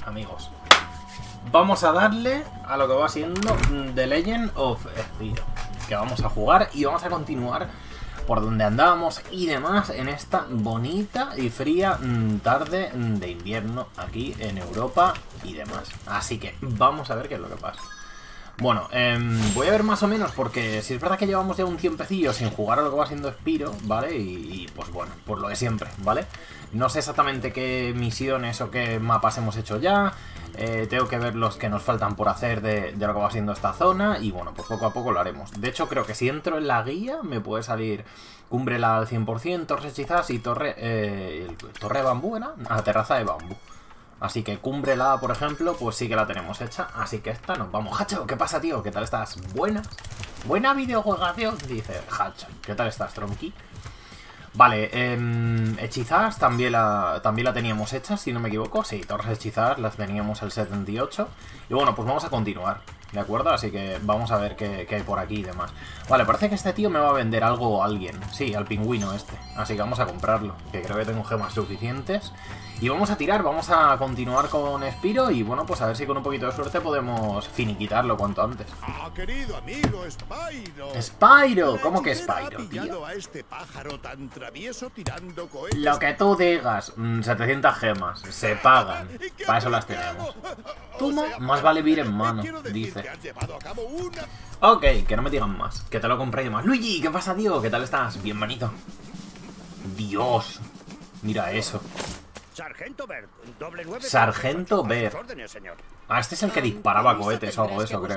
amigos, vamos a darle a lo que va siendo The Legend of Spyro, que vamos a jugar y vamos a continuar por donde andábamos y demás en esta bonita y fría tarde de invierno aquí en Europa y demás. Así que vamos a ver qué es lo que pasa. Bueno, voy a ver más o menos, porque si es verdad que llevamos ya un tiempecillo sin jugar a lo que va siendo Spyro, ¿vale? Y pues bueno, pues lo de siempre, ¿vale? No sé exactamente qué misiones o qué mapas hemos hecho ya. Tengo que ver los que nos faltan por hacer de lo que va siendo esta zona. Y bueno, pues poco a poco lo haremos. De hecho, creo que si entro en la guía me puede salir Cumbrela al 100%, Torres Hechizadas y Torre de Bambú, ¿era? Terraza de Bambú. Así que Cumbrela, por ejemplo, pues sí que la tenemos hecha. Así que esta nos vamos. Hacho, ¿qué pasa, tío? ¿Qué tal estás? ¿Buena? ¿Buena videojuegación? Dice Hacho. ¿Qué tal estás, Tronky? Vale, hechizadas también la teníamos hecha, si no me equivoco. Sí, torres hechizadas las teníamos al 78. Y bueno, pues vamos a continuar, ¿de acuerdo? Así que vamos a ver qué hay por aquí y demás. Vale, parece que este tío me va a vender algo a alguien. Sí, al pingüino este. Así que vamos a comprarlo, que creo que tengo gemas suficientes. Y vamos a tirar, vamos a continuar con Spyro. Y bueno, pues a ver si con un poquito de suerte podemos finiquitarlo cuanto antes. ¡Ah, querido amigo Spyro! ¡Spyro! ¿Cómo que Spyro, tío? A este pájaro tan travieso tirando cohetes. Lo que tú digas, 700 gemas, se pagan, para eso las tenemos. Toma, más vale vir en mano, dice. Ok, que no me digan más, que te lo compré y demás. Luigi, ¿qué pasa, tío? ¿Qué tal estás? Bienvenido. Dios, mira eso. Sargento Bert, doble 9. Sargento Bert. Ah, este es el que disparaba cohetes o algo de eso, creo.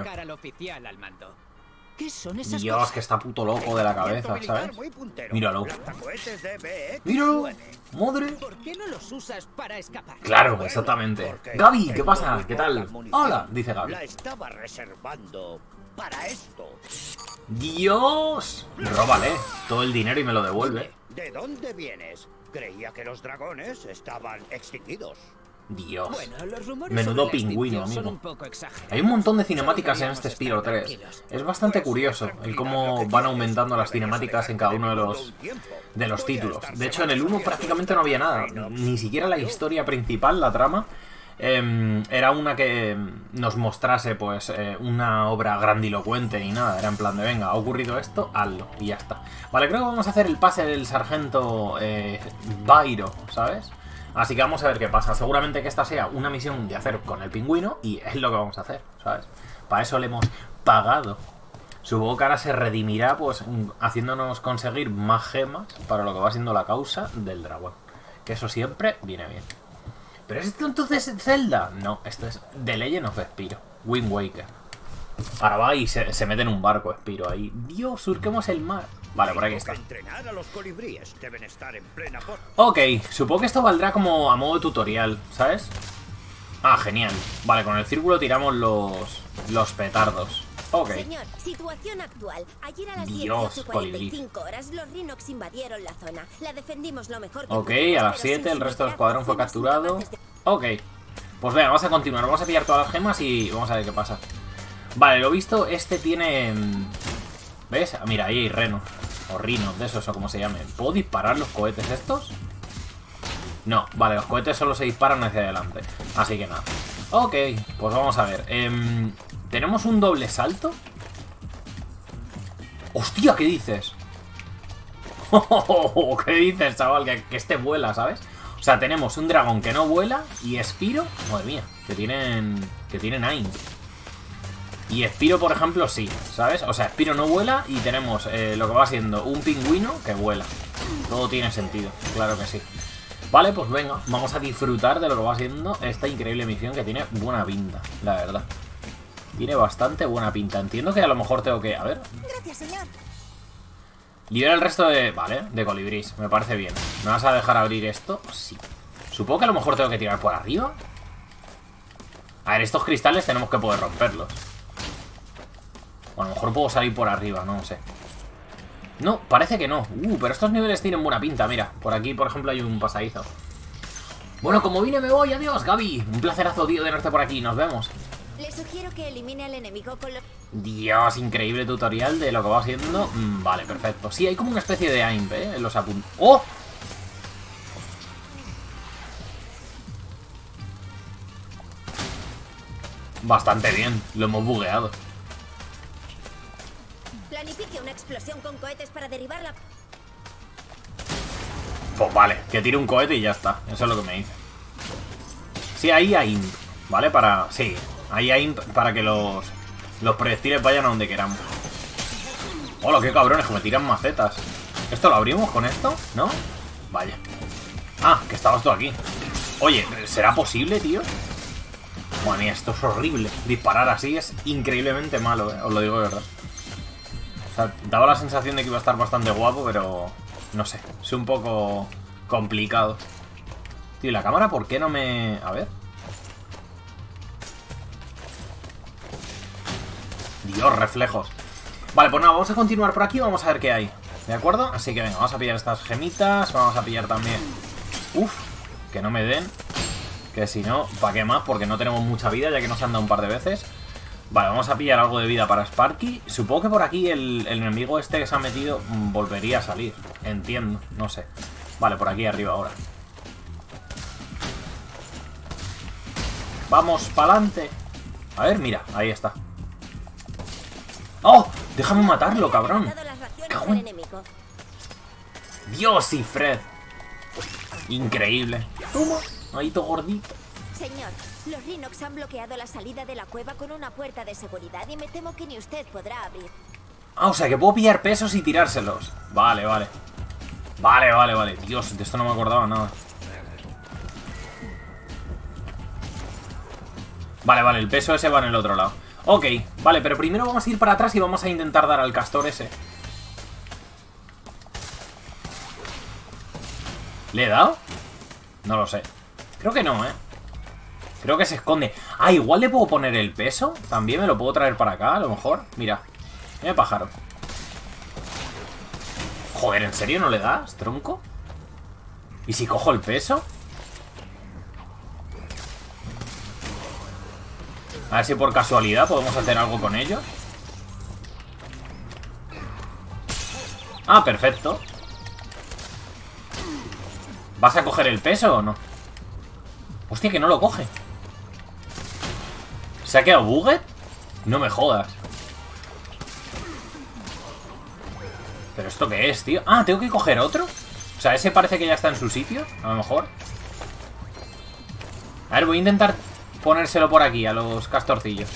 ¿Qué son esas Dios, cosas? que está puto loco de la cabeza, ¿sabes? Míralo. Míralo. Madre. ¿Por qué no los usas para escapar? Claro, exactamente. Gaby, ¿qué pasa? ¿Qué tal? Hola, dice Gaby. La estaba reservando para esto. Dios. Róbale todo el dinero y me lo devuelve. ¿De dónde vienes? Creía que los dragones estaban extinguidos. Dios. Bueno, los rumores Menudo sobre la pingüino, extinción son amigo. un poco exagerados. Hay un montón de cinemáticas en este Spyro 3. Es bastante curioso el cómo van aumentando las cinemáticas en cada uno de los títulos. De hecho, en el 1 prácticamente no había nada. Ni siquiera la historia principal, la trama, era una que nos mostrase pues una obra grandilocuente ni nada. Era en plan de, venga, ha ocurrido esto, hazlo y ya está. Vale, creo que vamos a hacer el pase del sargento Spyro, ¿sabes? Así que vamos a ver qué pasa. Seguramente que esta sea una misión de hacer con el pingüino y es lo que vamos a hacer, ¿sabes? Para eso le hemos pagado. Supongo que ahora se redimirá pues haciéndonos conseguir más gemas para lo que va siendo la causa del dragón. Que eso siempre viene bien. ¿Pero es esto entonces Zelda? No, esto es The Legend of Spyro, Wind Waker. Ahora va y se mete en un barco Spyro ahí. Dios, surquemos el mar. Vale, por aquí está. Ok, supongo que esto valdrá como a modo de tutorial, ¿sabes? Ah, genial. Vale, con el círculo tiramos los petardos. Ok. Señor, situación actual. Ayer a las Dios, 18:45 horas los Rhinox invadieron la zona. La defendimos lo mejor que Ok, pudimos, a las pero 7 sin el resto del su escuadrón fue liderazgo capturado. fuimos incapaces Ok. Pues venga, vamos a continuar. Vamos a pillar todas las gemas y vamos a ver qué pasa. Vale, lo visto, este tiene... ¿Ves? Mira, ahí hay renos. O rinos, de esos, o como se llamen. ¿Puedo disparar los cohetes estos? No, vale, los cohetes solo se disparan hacia adelante. Así que nada. Ok, pues vamos a ver. ¿Tenemos un doble salto? ¡Hostia! ¿Qué dices? ¿Qué dices, chaval? Que este vuela, ¿sabes? O sea, tenemos un dragón que no vuela y Spyro, madre mía, que tienen Nine. Y Spyro, por ejemplo, sí, ¿sabes? O sea, Spyro no vuela y tenemos lo que va siendo un pingüino que vuela. Todo tiene sentido, claro que sí. Vale, pues venga, vamos a disfrutar de lo que va siendo esta increíble misión que tiene buena pinta, la verdad. Tiene bastante buena pinta. Entiendo que a lo mejor tengo que... A ver. Gracias, señor. Libera el resto de... Vale, de colibrís. Me parece bien. ¿Me vas a dejar abrir esto? Sí. Supongo que a lo mejor tengo que tirar por arriba. A ver, estos cristales tenemos que poder romperlos. O a lo mejor puedo salir por arriba, no sé. No, parece que no. Pero estos niveles tienen buena pinta, mira. Por aquí, por ejemplo, hay un pasadizo. Bueno, como vine me voy. Adiós, Gaby. Un placerazo, tío, tenerte por aquí. Nos vemos. Le sugiero que elimine al enemigo con los... Dios, increíble tutorial de lo que va siendo. Vale, perfecto. Sí, hay como una especie de AIMP, en los apuntes. ¡Oh! bastante bien. Lo hemos bugueado. Planifique una explosión con cohetes para derribarla. Pues vale, que tire un cohete y ya está. Eso es lo que me dice. Sí, ahí hay imp, ¿vale? Para... Sí, ahí hay imp para que los proyectiles vayan a donde queramos. Hola, qué cabrones, que me tiran macetas. ¿Esto lo abrimos con esto? ¿No? Vaya. Ah, que estabas tú aquí. Oye, ¿será posible, tío? Madre mía, esto es horrible. Disparar así es increíblemente malo, os lo digo de verdad. O sea, daba la sensación de que iba a estar bastante guapo, pero... No sé, es un poco complicado. Tío, ¿y la cámara por qué no me...? A ver. Dios, reflejos. Vale, pues nada, vamos a continuar por aquí. Vamos a ver qué hay, ¿de acuerdo? Así que venga, vamos a pillar estas gemitas. Vamos a pillar también... Uf, que no me den. Que si no, ¿para qué más? Porque no tenemos mucha vida, ya que nos han dado un par de veces. Vale, vamos a pillar algo de vida para Sparky. Supongo que por aquí el enemigo este que se ha metido volvería a salir. Entiendo, no sé. Vale, por aquí arriba ahora. Vamos, pa'lante. A ver, mira, ahí está. ¡Oh! Déjame matarlo, cabrón. Cago en... Dios y Fred. Increíble. Toma, ahí todo gordito. Señor, los Rhinox han bloqueado la salida de la cueva con una puerta de seguridad y me temo que ni usted podrá abrir. Ah, o sea que puedo pillar pesos y tirárselos. Vale, vale. Vale, vale, vale. Dios, de esto no me acordaba nada. Vale, vale, el peso ese va en el otro lado. Ok, vale, pero primero vamos a ir para atrás y vamos a intentar dar al castor ese. ¿Le he dado? No lo sé. Creo que no, ¿eh? Creo que se esconde. Ah, igual le puedo poner el peso. También me lo puedo traer para acá, a lo mejor. Mira, mira pájaro. Joder, ¿en serio no le das, tronco? ¿Y si cojo el peso? A ver si por casualidad podemos hacer algo con ellos. Ah, perfecto. ¿Vas a coger el peso o no? Hostia, que no lo coge. ¿Se ha quedado bugged? No me jodas. ¿Pero esto qué es, tío? Ah, ¿tengo que coger otro? O sea, ese parece que ya está en su sitio. A lo mejor. A ver, voy a intentar ponérselo por aquí a los castorcillos.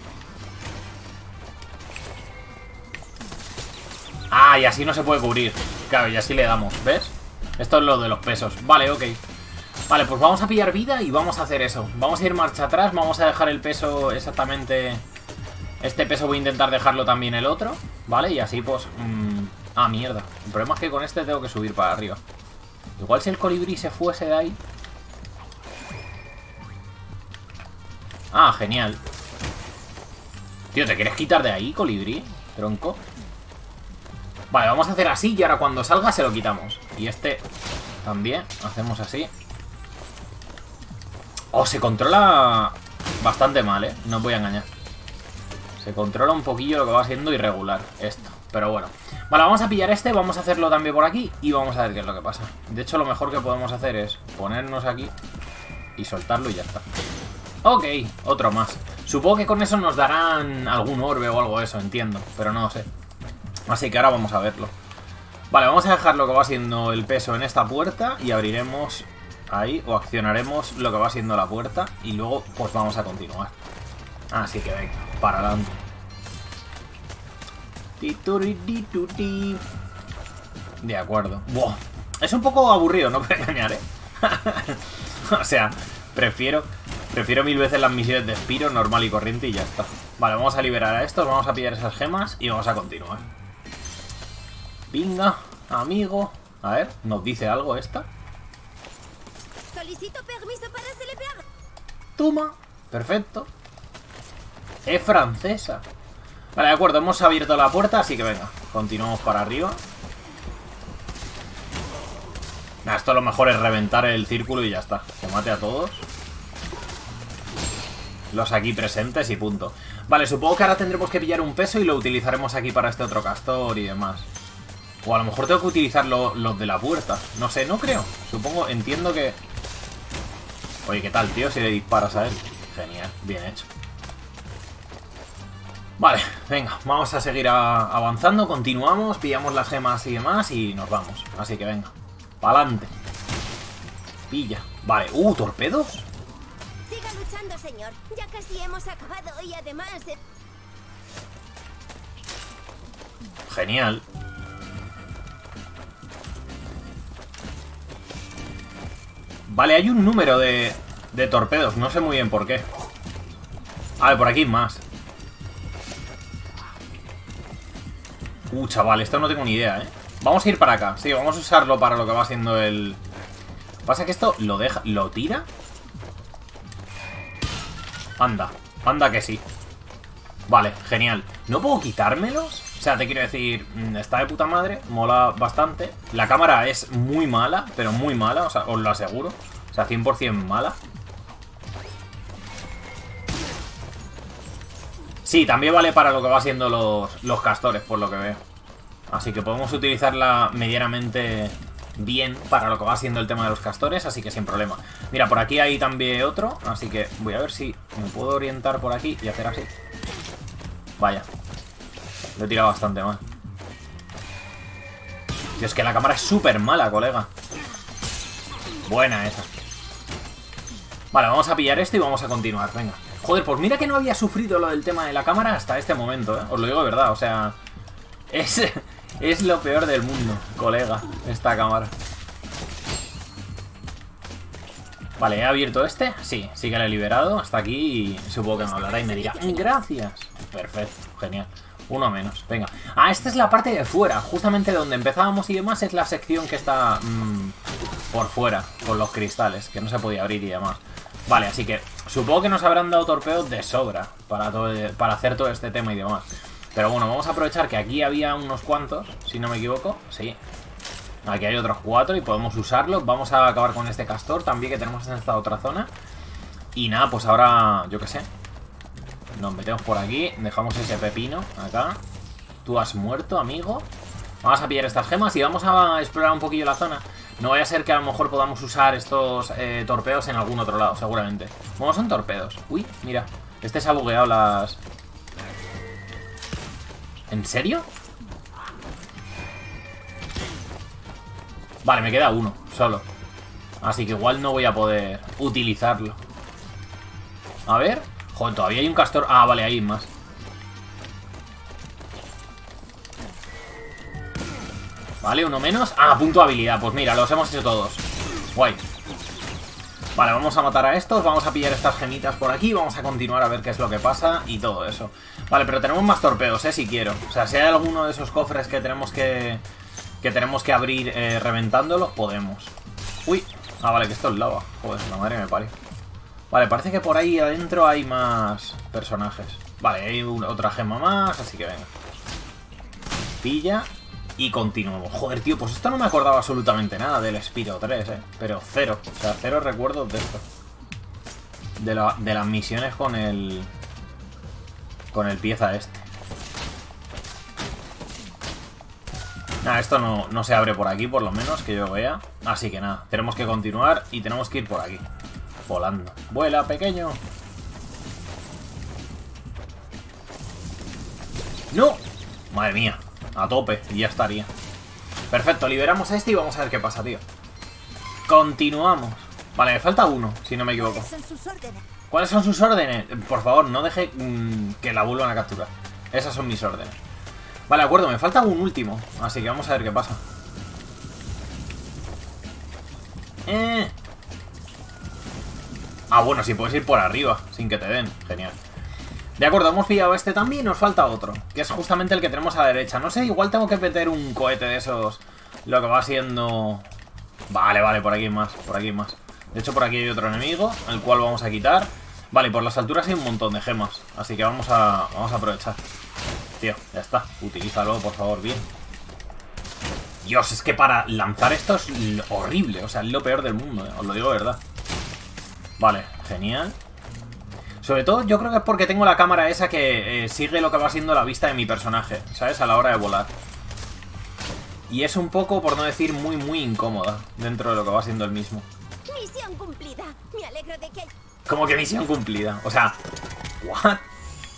Ah, y así no se puede cubrir. Claro, y así le damos, ¿ves? Esto es lo de los pesos. Vale, ok. Vale, pues vamos a pillar vida y vamos a hacer eso. Vamos a ir marcha atrás, vamos a dejar el peso exactamente... Este peso voy a intentar dejarlo también el otro, ¿vale? Y así pues... Ah, mierda. El problema es que con este tengo que subir para arriba. Igual si el colibrí se fuese de ahí... Ah, genial. Tío, ¿te quieres quitar de ahí, colibrí? Tronco. Vale, vamos a hacer así y ahora cuando salga se lo quitamos. Y este también, hacemos así. Oh, se controla bastante mal, ¿eh? No os voy a engañar. Se controla un poquillo lo que va siendo irregular esto, pero bueno. Vale, vamos a pillar este, vamos a hacerlo también por aquí y vamos a ver qué es lo que pasa. De hecho, lo mejor que podemos hacer es ponernos aquí y soltarlo y ya está. Ok, otro más. Supongo que con eso nos darán algún orbe o algo de eso, entiendo, pero no lo sé. Así que ahora vamos a verlo. Vale, vamos a dejar lo que va siendo el peso en esta puerta y abriremos ahí o accionaremos lo que va siendo la puerta y luego pues vamos a continuar. Así que venga, para adelante. De acuerdo. Buah. Es un poco aburrido, no voy a engañar, ¿eh? O sea, prefiero mil veces las misiones de Spyro normal y corriente y ya está. Vale, vamos a liberar a estos, vamos a pillar esas gemas y vamos a continuar. Venga, amigo. A ver, ¿nos dice algo esta? Solicito permiso para celebrar. Toma, perfecto. Es francesa. Vale, de acuerdo, hemos abierto la puerta, así que venga, continuamos para arriba. Nah, esto lo mejor es reventar el círculo y ya está. Que mate a todos los aquí presentes y punto. Vale, supongo que ahora tendremos que pillar un peso y lo utilizaremos aquí para este otro castor y demás. O a lo mejor tengo que utilizar los de la puerta. No sé, no creo. Supongo, entiendo que... Oye, ¿qué tal, tío? Si le disparas a él. Genial, bien hecho. Vale, venga, vamos a seguir avanzando, continuamos, pillamos las gemas y demás y nos vamos. Así que venga, pa'lante. Pilla. Vale, torpedos. Siga luchando, señor. Ya casi hemos acabado y además... Genial. Vale, hay un número de torpedos, no sé muy bien por qué. A ver, por aquí más. Chaval, esto no tengo ni idea, ¿eh? Vamos a ir para acá. Sí, vamos a usarlo para lo que va siendo el... Pasa que esto lo deja... ¿Lo tira? Anda, anda que sí. Vale, genial. ¿No puedo quitármelos? O sea, te quiero decir, está de puta madre, mola bastante. La cámara es muy mala, pero muy mala, o sea, os lo aseguro. O sea, 100% mala. Sí, también vale para lo que va siendo los castores, por lo que veo. Así que podemos utilizarla medianamente bien para lo que va siendo el tema de los castores, así que sin problema. Mira, por aquí hay también otro, así que voy a ver si me puedo orientar por aquí y hacer así. Vaya. Lo he tirado bastante mal. Tío, es que la cámara es súper mala, colega. Buena esa. Vale, vamos a pillar esto y vamos a continuar, venga. Joder, pues mira que no había sufrido lo del tema de la cámara hasta este momento, ¿eh? Os lo digo de verdad, o sea... Es lo peor del mundo, colega, esta cámara. Vale, ¿he abierto este? Sí, sí que lo he liberado. Hasta aquí y supongo que me hablará y me dirá gracias. Perfecto, genial. Uno menos, venga. Ah, esta es la parte de fuera. Justamente donde empezábamos y demás es la sección que está por fuera, con los cristales, que no se podía abrir y demás. Vale, así que supongo que nos habrán dado torpedos de sobra para hacer todo este tema y demás. Pero bueno, vamos a aprovechar que aquí había unos cuantos, si no me equivoco. Sí. Aquí hay otros 4 y podemos usarlos. Vamos a acabar con este castor también que tenemos en esta otra zona. Y nada, pues ahora, yo qué sé. Nos metemos por aquí, dejamos ese pepino acá. Tú has muerto, amigo. Vamos a pillar estas gemas y vamos a explorar un poquillo la zona. No vaya a ser que a lo mejor podamos usar estos torpedos en algún otro lado, seguramente. Bueno, son torpedos. Uy, mira, este se ha bugueado las... ¿En serio? Vale, me queda uno, solo. Así que igual no voy a poder utilizarlo. A ver. Joder, todavía hay un castor. Ah, vale, hay más. Vale, uno menos. Ah, punto de habilidad. Pues mira, los hemos hecho todos. Guay. Vale, vamos a matar a estos. Vamos a pillar estas gemitas por aquí. Vamos a continuar a ver qué es lo que pasa y todo eso. Vale, pero tenemos más torpedos, si quiero. O sea, si hay alguno de esos cofres que tenemos que abrir reventándolos, podemos. Uy. Ah, vale, que esto es lava. Joder, la madre me parió. Vale, parece que por ahí adentro hay más personajes. Vale, hay otra gema más, así que venga. Pilla y continuamos. Joder, tío, pues esto no me acordaba absolutamente nada del Spyro 3, pero cero. O sea, cero recuerdos de esto. De las misiones con el pieza este. Nada, esto no se abre por aquí, por lo menos, que yo vea. Así que nada, tenemos que continuar y tenemos que ir por aquí. Volando. ¡Vuela, pequeño! ¡No! Madre mía, a tope, y ya estaría. Perfecto, liberamos a este y vamos a ver qué pasa, tío. Continuamos. Vale, me falta uno, si no me equivoco. ¿Cuáles son sus órdenes? Por favor, no deje que la vuelvan a capturar. Esas son mis órdenes. Vale, de acuerdo, me falta un último. Así que vamos a ver qué pasa. Ah, bueno, si puedes ir por arriba, sin que te den. Genial. De acuerdo, hemos pillado este también y nos falta otro, que es justamente el que tenemos a la derecha. No sé, igual tengo que meter un cohete de esos. Lo que va siendo... Vale, vale, por aquí hay más, por aquí hay más. De hecho, por aquí hay otro enemigo, el cual vamos a quitar. Vale, y por las alturas hay un montón de gemas, así que vamos a aprovechar. Tío, ya está, utilízalo, por favor, bien. Dios, es que para lanzar esto es horrible, o sea, es lo peor del mundo, os lo digo de verdad. Vale, genial. Sobre todo yo creo que es porque tengo la cámara esa que sigue lo que va siendo la vista de mi personaje, ¿sabes? A la hora de volar. Y es un poco, por no decir, muy incómoda dentro de lo que va siendo el mismo. Misión cumplida. Me alegro de que... ¿Cómo que misión cumplida? O sea, ¿what?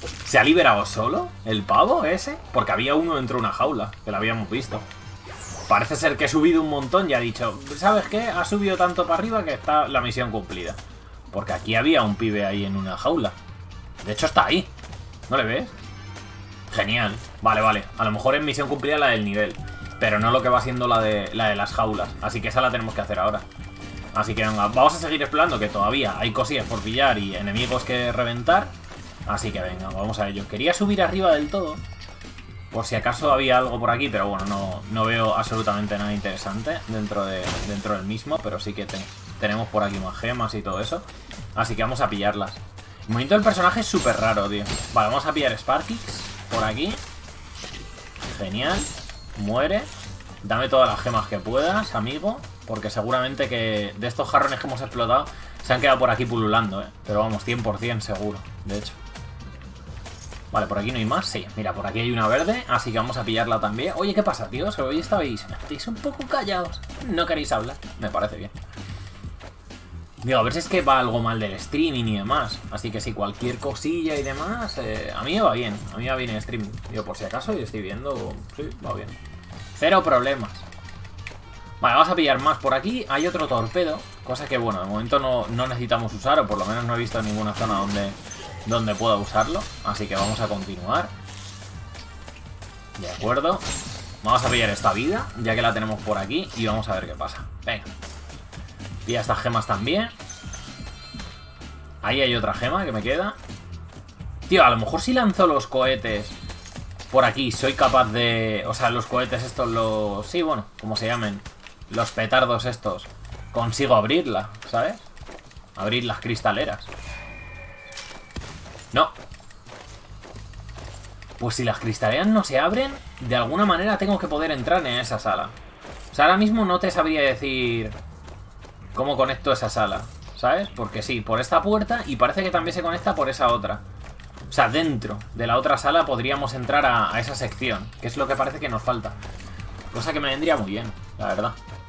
¿Se ha liberado solo el pavo ese? Porque había uno dentro de una jaula, que lo habíamos visto. Parece ser que he subido un montón y ha dicho, ¿sabes qué? Ha subido tanto para arriba que está la misión cumplida. Porque aquí había un pibe ahí en una jaula. De hecho está ahí. ¿No le ves? Genial. Vale, vale. A lo mejor es misión cumplida la del nivel. Pero no lo que va siendo la de las jaulas. Así que esa la tenemos que hacer ahora. Así que venga, vamos a seguir explorando, que todavía hay cosillas por pillar y enemigos que reventar. Así que venga, vamos a ello. Quería subir arriba del todo, por si acaso había algo por aquí, pero bueno, no veo absolutamente nada interesante dentro del mismo. Pero sí que tenemos por aquí más gemas y todo eso. Así que vamos a pillarlas. El movimiento del personaje es súper raro, tío. Vale, vamos a pillar Sparkix por aquí. Genial. Muere. Dame todas las gemas que puedas, amigo. Porque seguramente que de estos jarrones que hemos explotado se han quedado por aquí pululando, ¿eh? Pero vamos, 100% seguro, de hecho. Vale, ¿por aquí no hay más? Sí, mira, por aquí hay una verde, así que vamos a pillarla también. Oye, ¿qué pasa, tíos? Hoy estáis un poco callados. No queréis hablar, me parece bien. Digo, a ver si es que va algo mal del streaming y demás. Así que si cualquier cosilla y demás, a mí me va bien. A mí me va bien el streaming. Digo, por si acaso, yo estoy viendo... Sí, va bien. Cero problemas. Vale, vamos a pillar más por aquí. Hay otro torpedo, cosa que, bueno, de momento no necesitamos usar. O por lo menos no he visto ninguna zona donde pueda usarlo. Así que vamos a continuar. De acuerdo. Vamos a pillar esta vida, ya que la tenemos por aquí. Y vamos a ver qué pasa. Venga. Pilla estas gemas también. Ahí hay otra gema que me queda. Tío, a lo mejor si lanzo los cohetes por aquí soy capaz de... O sea, los cohetes estos, los... Sí, bueno, como se llamen. Los petardos estos. Consigo abrirla, ¿sabes? Abrir las cristaleras. No. Pues si las cristaleras no se abren, de alguna manera tengo que poder entrar en esa sala. O sea, ahora mismo no te sabría decir cómo conecto esa sala, ¿sabes? Porque sí, por esta puerta y parece que también se conecta por esa otra. O sea, dentro de la otra sala podríamos entrar a esa sección, que es lo que parece que nos falta. Cosa que me vendría muy bien, la verdad.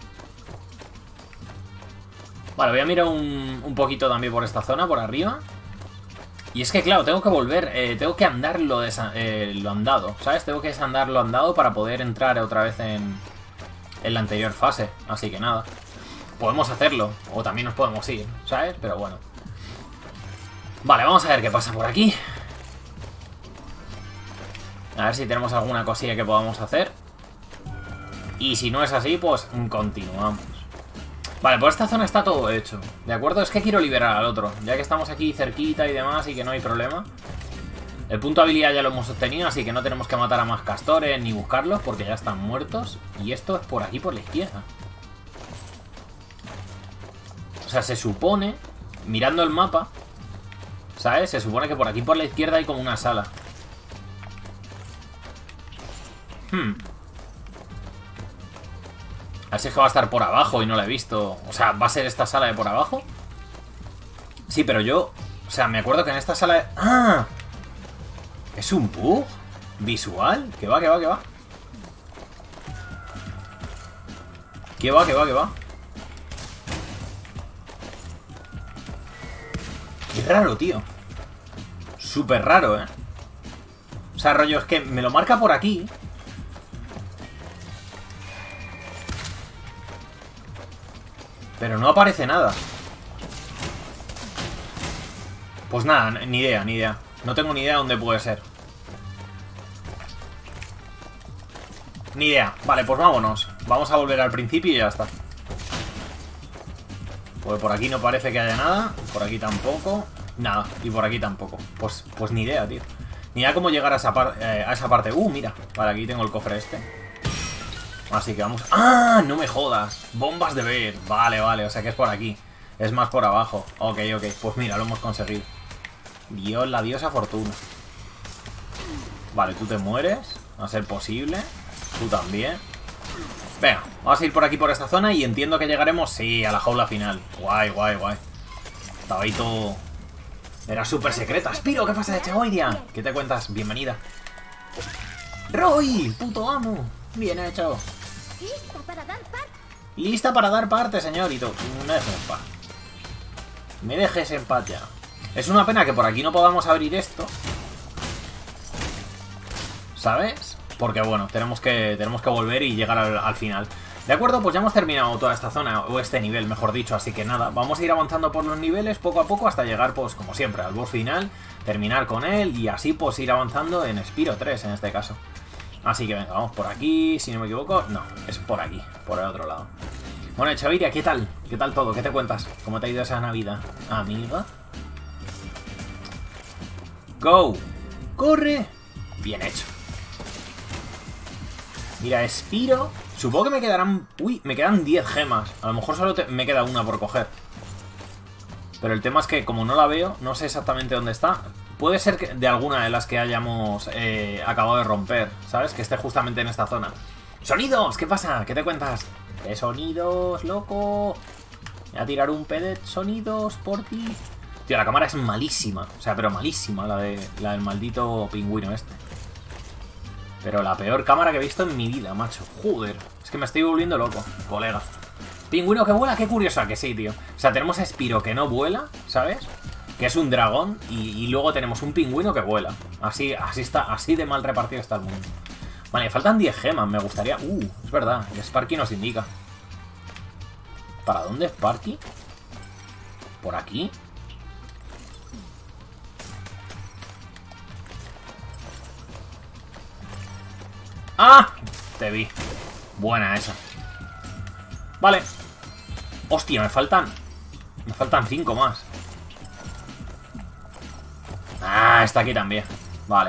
Vale, voy a mirar un poquito también por esta zona, por arriba. Y es que, claro, tengo que volver, tengo que andar lo andado, ¿sabes? Tengo que desandar lo andado para poder entrar otra vez en la anterior fase. Así que nada, podemos hacerlo, o también nos podemos ir, ¿sabes? Pero bueno. Vale, vamos a ver qué pasa por aquí. A ver si tenemos alguna cosilla que podamos hacer. Y si no es así, pues continuamos. Vale, por esta zona está todo hecho, ¿de acuerdo? Es que quiero liberar al otro, ya que estamos aquí cerquita y demás y que no hay problema. El punto de habilidad ya lo hemos obtenido, así que no tenemos que matar a más castores ni buscarlos porque ya están muertos. Y esto es por aquí, por la izquierda. O sea, se supone, mirando el mapa, ¿sabes? Se supone que por aquí, por la izquierda, hay como una sala. A ver si es que va a estar por abajo y no la he visto. O sea, ¿va a ser esta sala de por abajo? Sí, pero yo... O sea, me acuerdo que en esta sala... de... ¡Ah! ¿Es un bug visual? ¿Qué va, qué va, qué va? ¿Qué va, qué va, qué va? Qué raro, tío. Súper raro, ¿eh? O sea, rollo, es que me lo marca por aquí. Pero no aparece nada. Pues nada, ni idea, ni idea. No tengo ni idea dónde puede ser. Ni idea. Vale, pues vámonos. Vamos a volver al principio y ya está. Pues por aquí no parece que haya nada. Por aquí tampoco. Nada. Y por aquí tampoco. Pues ni idea, tío. Ni idea cómo llegar a esa parte. Mira. Vale, aquí tengo el cofre este. Así que vamos... ¡Ah! No me jodas. Bombas de ver. Vale, vale. O sea que es por aquí. Es más por abajo. Ok, ok. Pues mira, lo hemos conseguido. Dios, la diosa fortuna. Vale, tú te mueres. A ser posible. Tú también. Venga, vamos a ir por aquí, por esta zona. Y entiendo que llegaremos, sí, a la jaula final. Guay, guay, guay. Estaba ahí todo... Era súper secreta. Spiro, ¿qué pasa de Chagoidia? ¿Qué te cuentas? Bienvenida. Roy, puto amo. Bien hecho. ¿Lista para dar parte? Lista para dar parte, señorito. Me dejes en paz. Me dejes en paz ya. Es una pena que por aquí no podamos abrir esto. ¿sabes? Porque bueno, tenemos que volver y llegar al final. De acuerdo, pues ya hemos terminado toda esta zona, o este nivel, mejor dicho, así que nada, vamos a ir avanzando por los niveles poco a poco hasta llegar, pues como siempre, al boss final, terminar con él y así pues ir avanzando en Spyro 3 en este caso. Así que venga, vamos por aquí, si no me equivoco, no, es por aquí, por el otro lado. Bueno, Chaviria, ¿qué tal? ¿Qué tal todo? ¿Qué te cuentas? ¿Cómo te ha ido esa Navidad, amiga? ¡Go! ¡Corre! Bien hecho. Mira, Spyro. Supongo que me quedarán... Uy, me quedan 10 gemas. A lo mejor solo me queda una por coger. Pero el tema es que como no la veo, no sé exactamente dónde está. Puede ser que de alguna de las que hayamos acabado de romper, ¿sabes? Que esté justamente en esta zona. ¡Sonidos! ¿Qué pasa? ¿Qué te cuentas? ¿Qué sonidos, loco? Voy a tirar un PD de sonidos por ti. Tío, la cámara es malísima. O sea, pero malísima la del maldito pingüino este. Pero la peor cámara que he visto en mi vida, macho. Joder, es que me estoy volviendo loco, colega. Pingüino que vuela, qué curioso que sí, tío. O sea, tenemos a Spyro que no vuela, ¿sabes? Que es un dragón y luego tenemos un pingüino que vuela. Así está, así de mal repartido está el mundo. Vale, faltan 10 gemas, me gustaría... es verdad, el Sparky nos indica. ¿Para dónde Sparky? ¿Por aquí? ¡Ah! Te vi. Buena esa. Vale. Hostia, me faltan 5 más. Ah, está aquí también. Vale.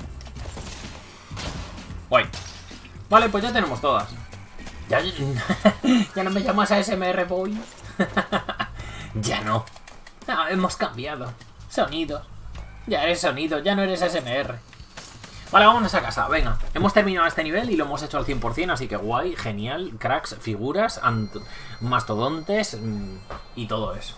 Guay. Vale, pues ya tenemos todas. Ya no me llamas ASMR Boy. Ya no. Hemos cambiado. Sonidos. Ya eres sonido, ya no eres ASMR. Vale, vámonos a casa, venga. Hemos terminado este nivel y lo hemos hecho al 100%, así que guay, genial, cracks, figuras, mastodontes y todo eso.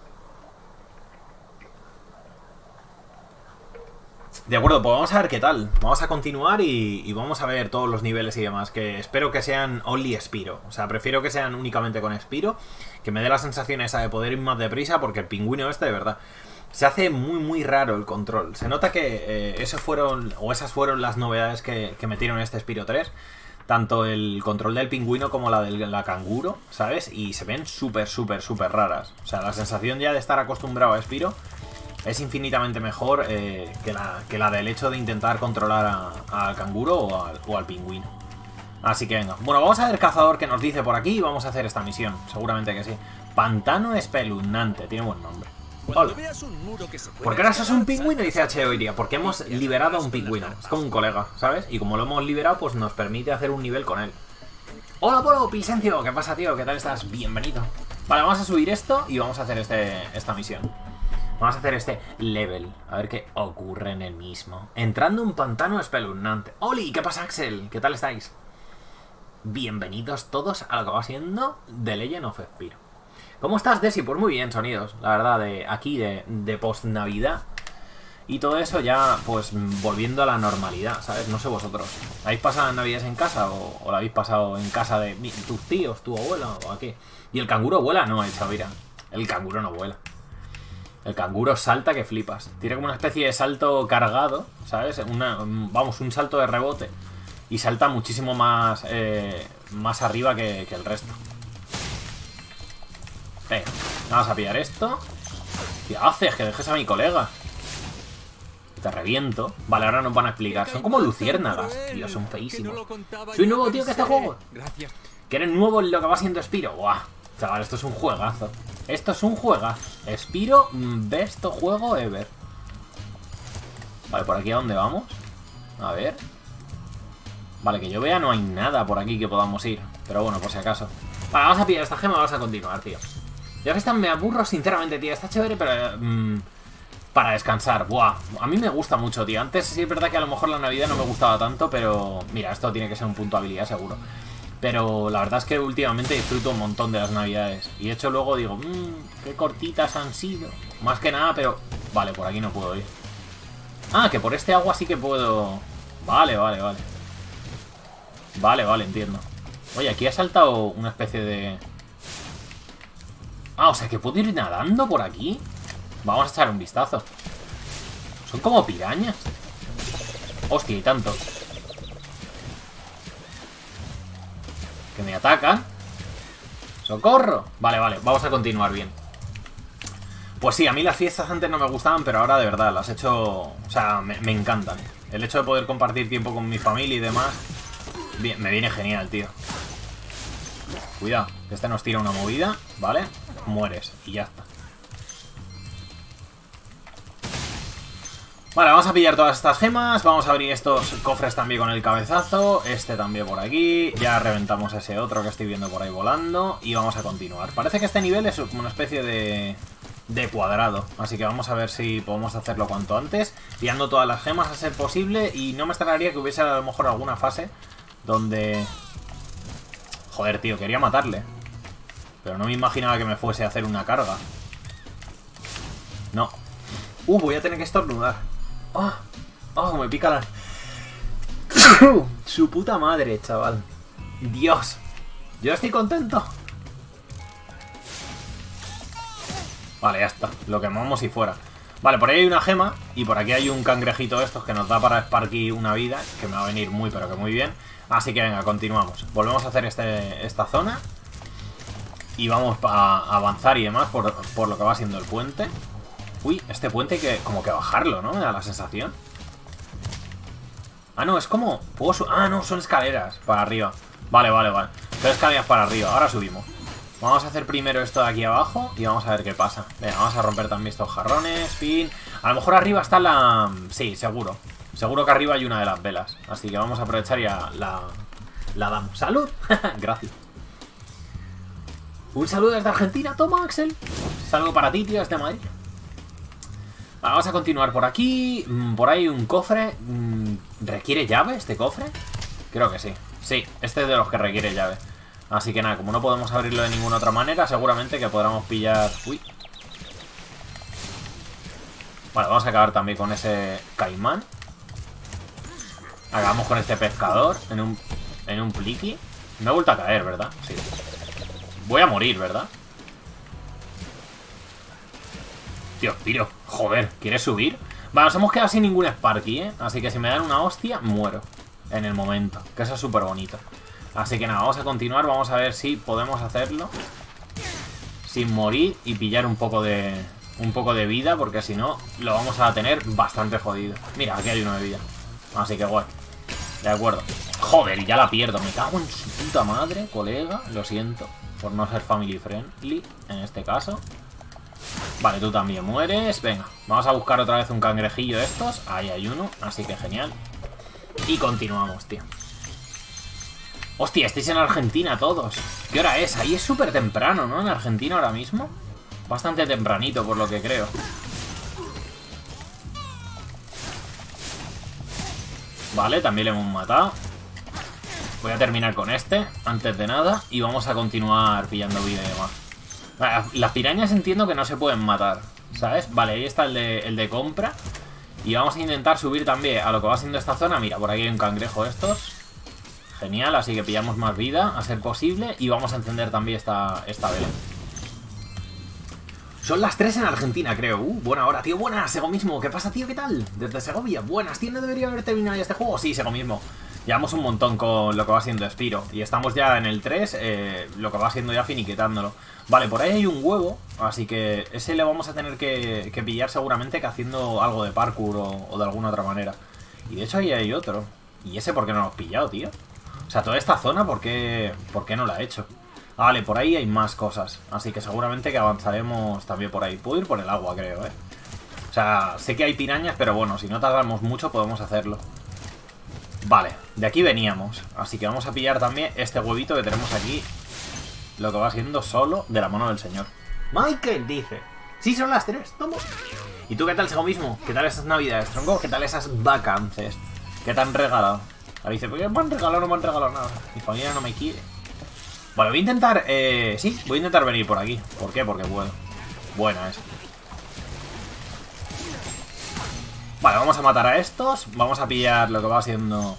De acuerdo, pues vamos a ver qué tal. Vamos a continuar y vamos a ver todos los niveles y demás, que espero que sean only Spyro. O sea, prefiero que sean únicamente con Spyro, que me dé la sensación esa de poder ir más deprisa, porque el pingüino este, de verdad... Se hace muy raro el control. Se nota que esas fueron las novedades que metieron en este Spyro 3. Tanto el control del pingüino como la del canguro, ¿sabes? Y se ven súper raras. O sea, la sensación ya de estar acostumbrado a Spyro es infinitamente mejor que la del hecho de intentar controlar al canguro o al pingüino. Así que venga. Bueno, vamos a ver Cazador que nos dice por aquí y vamos a hacer esta misión. Seguramente que sí. Pantano espeluznante. Tiene buen nombre. Hola. ¿Por qué ahora sos un pingüino? Dice H. Porque hemos liberado a un pingüino. Es como un colega, ¿sabes? Y como lo hemos liberado, pues nos permite hacer un nivel con él. Hola, Polo, Pilsencio. ¿Qué pasa, tío? ¿Qué tal estás? Bienvenido. Vale, vamos a subir esto y vamos a hacer esta misión. Vamos a hacer este level. A ver qué ocurre en el mismo. Entrando un pantano espeluznante. ¡Oli! ¿Qué pasa, Axel? ¿Qué tal estáis? Bienvenidos todos a lo que va siendo The Legend of Spyro. ¿Cómo estás, Desi? Pues muy bien, sonidos. La verdad, de post-Navidad. Y todo eso ya, pues, volviendo a la normalidad, ¿sabes? No sé vosotros. ¿Habéis pasado las Navidades en casa o lo habéis pasado en casa de tus tíos, tu abuela o aquí? ¿Y el canguro vuela? No, Chavira. El canguro no vuela. El canguro salta que flipas. Tiene como una especie de salto cargado, ¿sabes? Un salto de rebote. Y salta muchísimo más arriba que el resto. Venga, vamos a pillar esto. ¿Qué haces? Que dejes a mi colega. Te reviento. Vale, ahora nos van a explicar. Son como luciérnagas. Dios, son feísimos. Soy nuevo, tío, que este juego. Que eres nuevo en lo que va siendo Spyro. Buah, chaval, esto es un juegazo. Esto es un juegazo. Spyro, best juego ever. Vale, ¿por aquí a dónde vamos? A ver. Vale, que yo vea no hay nada por aquí que podamos ir. Pero bueno, por si acaso. Vale, vamos a pillar esta gema y vamos a continuar, tío. Ya que esta me aburro, sinceramente, tío. Está chévere, pero... para descansar. Buah, a mí me gusta mucho, tío. Antes sí es verdad que a lo mejor la Navidad no me gustaba tanto, pero... Mira, esto tiene que ser un punto de habilidad, seguro. Pero la verdad es que últimamente disfruto un montón de las Navidades. Y de hecho luego digo, qué cortitas han sido. Más que nada, pero... Vale, por aquí no puedo ir. Ah, que por este agua sí que puedo... Vale. Vale, entiendo. Oye, aquí ha saltado una especie de... Ah, o sea que puedo ir nadando por aquí. Vamos a echar un vistazo. Son como pirañas. Hostia, y tanto. Que me atacan. ¡Socorro! Vale, vale, vamos a continuar bien. Pues sí, a mí las fiestas antes no me gustaban, pero ahora de verdad las he hecho... O sea, me encantan. El hecho de poder compartir tiempo con mi familia y demás, bien, me viene genial, tío. Cuidado, que este nos tira una movida, ¿vale? Mueres y ya está. Vale, vamos a pillar todas estas gemas. Vamos a abrir estos cofres también con el cabezazo. Este también por aquí. Ya reventamos ese otro que estoy viendo por ahí volando. Y vamos a continuar. Parece que este nivel es como una especie de cuadrado. Así que vamos a ver si podemos hacerlo cuanto antes. Pillando todas las gemas a ser posible. Y no me extrañaría que hubiese a lo mejor alguna fase donde... Joder, tío, quería matarle. Pero no me imaginaba que me fuese a hacer una carga. No. Voy a tener que estornudar. Me pica la... Su puta madre, chaval. Dios. Yo estoy contento. Vale, ya está. Lo quemamos y fuera. Vale, por ahí hay una gema. Y por aquí hay un cangrejito de estos que nos da para Sparky una vida. Que me va a venir muy, pero que muy bien. Así que venga, continuamos. Volvemos a hacer esta zona. Y vamos a avanzar y demás por lo que va siendo el puente. Uy, este puente hay que como que bajarlo, ¿no? Me da la sensación. Ah, no, es como... no, son escaleras para arriba. Vale, vale, vale. Son escaleras para arriba, ahora subimos. Vamos a hacer primero esto de aquí abajo y vamos a ver qué pasa. Venga, vamos a romper también estos jarrones, fin. A lo mejor arriba está la... Sí, seguro. Seguro que arriba hay una de las velas. Así que vamos a aprovechar y la damos. ¡Salud! Gracias. Un saludo desde Argentina, toma, Axel. Salgo para ti, tío, desde Madrid. Vale, vamos a continuar por aquí. Por ahí un cofre. ¿Requiere llave este cofre? Creo que sí. Sí, este es de los que requiere llave. Así que nada, como no podemos abrirlo de ninguna otra manera, seguramente que podamos pillar... Uy. Vale, vamos a acabar también con ese caimán. Acabamos con este pescador en un pliqui. Me he vuelto a caer, ¿verdad? Sí. Voy a morir, ¿verdad? Tío, tiro. Joder, ¿quieres subir? Vale, nos hemos quedado sin ningún Sparky, ¿eh? Así que si me dan una hostia, muero. En el momento. Que eso es súper bonito. Así que nada, vamos a continuar. Vamos a ver si podemos hacerlo sin morir y pillar un poco de vida. Porque si no, lo vamos a tener bastante jodido. Mira, aquí hay uno de vida. Así que guay. De acuerdo. Joder, y ya la pierdo. Me cago en su puta madre, colega. Lo siento por no ser family friendly en este caso. Vale, tú también mueres. Venga, vamos a buscar otra vez un cangrejillo de estos. Ahí hay uno, así que genial. Y continuamos, tío. Hostia, estáis en Argentina todos. ¿Qué hora es? Ahí es súper temprano, ¿no? En Argentina ahora mismo. Bastante tempranito, por lo que creo. Vale, también le hemos matado. Voy a terminar con este, antes de nada. Y vamos a continuar pillando vida y demás. Las pirañas entiendo que no se pueden matar, ¿sabes? Vale, ahí está el de compra. Y vamos a intentar subir también a lo que va siendo esta zona. Mira, por aquí hay un cangrejo de estos. Genial, así que pillamos más vida, a ser posible. Y vamos a encender también esta vela. Son las 3 en Argentina, creo. Buena hora, tío. Buenas, Sego mismo. ¿Qué pasa, tío? ¿Qué tal? Desde Segovia. Buenas, tío. ¿No debería haber terminado ya este juego? Sí, Sego mismo. Llevamos un montón con lo que va siendo Spyro. Y estamos ya en el 3, lo que va siendo ya finiquitándolo. Vale, por ahí hay un huevo. Así que ese le vamos a tener que pillar seguramente que haciendo algo de parkour o de alguna otra manera. Y de hecho ahí hay otro. ¿Y ese por qué no lo hemos pillado, tío? O sea, toda esta zona, ¿por qué no la he hecho? Vale, por ahí hay más cosas. Así que seguramente que avanzaremos también por ahí. Puedo ir por el agua, creo, ¿eh? O sea, sé que hay pirañas, pero bueno, si no tardamos mucho podemos hacerlo. Vale, de aquí veníamos. Así que vamos a pillar también este huevito que tenemos aquí. Lo que va siendo solo de la mano del señor. Michael dice: sí, son las 3, toma. ¿Y tú qué tal, Sego mismo? ¿Qué tal esas navidades, tronco? ¿Qué tal esas vacances? ¿Qué te han regalado? Ahora dice: ¿por qué me han regalado? No me han regalado nada. Mi familia no me quiere. Vale, voy a intentar... sí, voy a intentar venir por aquí. ¿Por qué? Porque puedo. Buena esa. Vale, vamos a matar a estos. Vamos a pillar lo que va siendo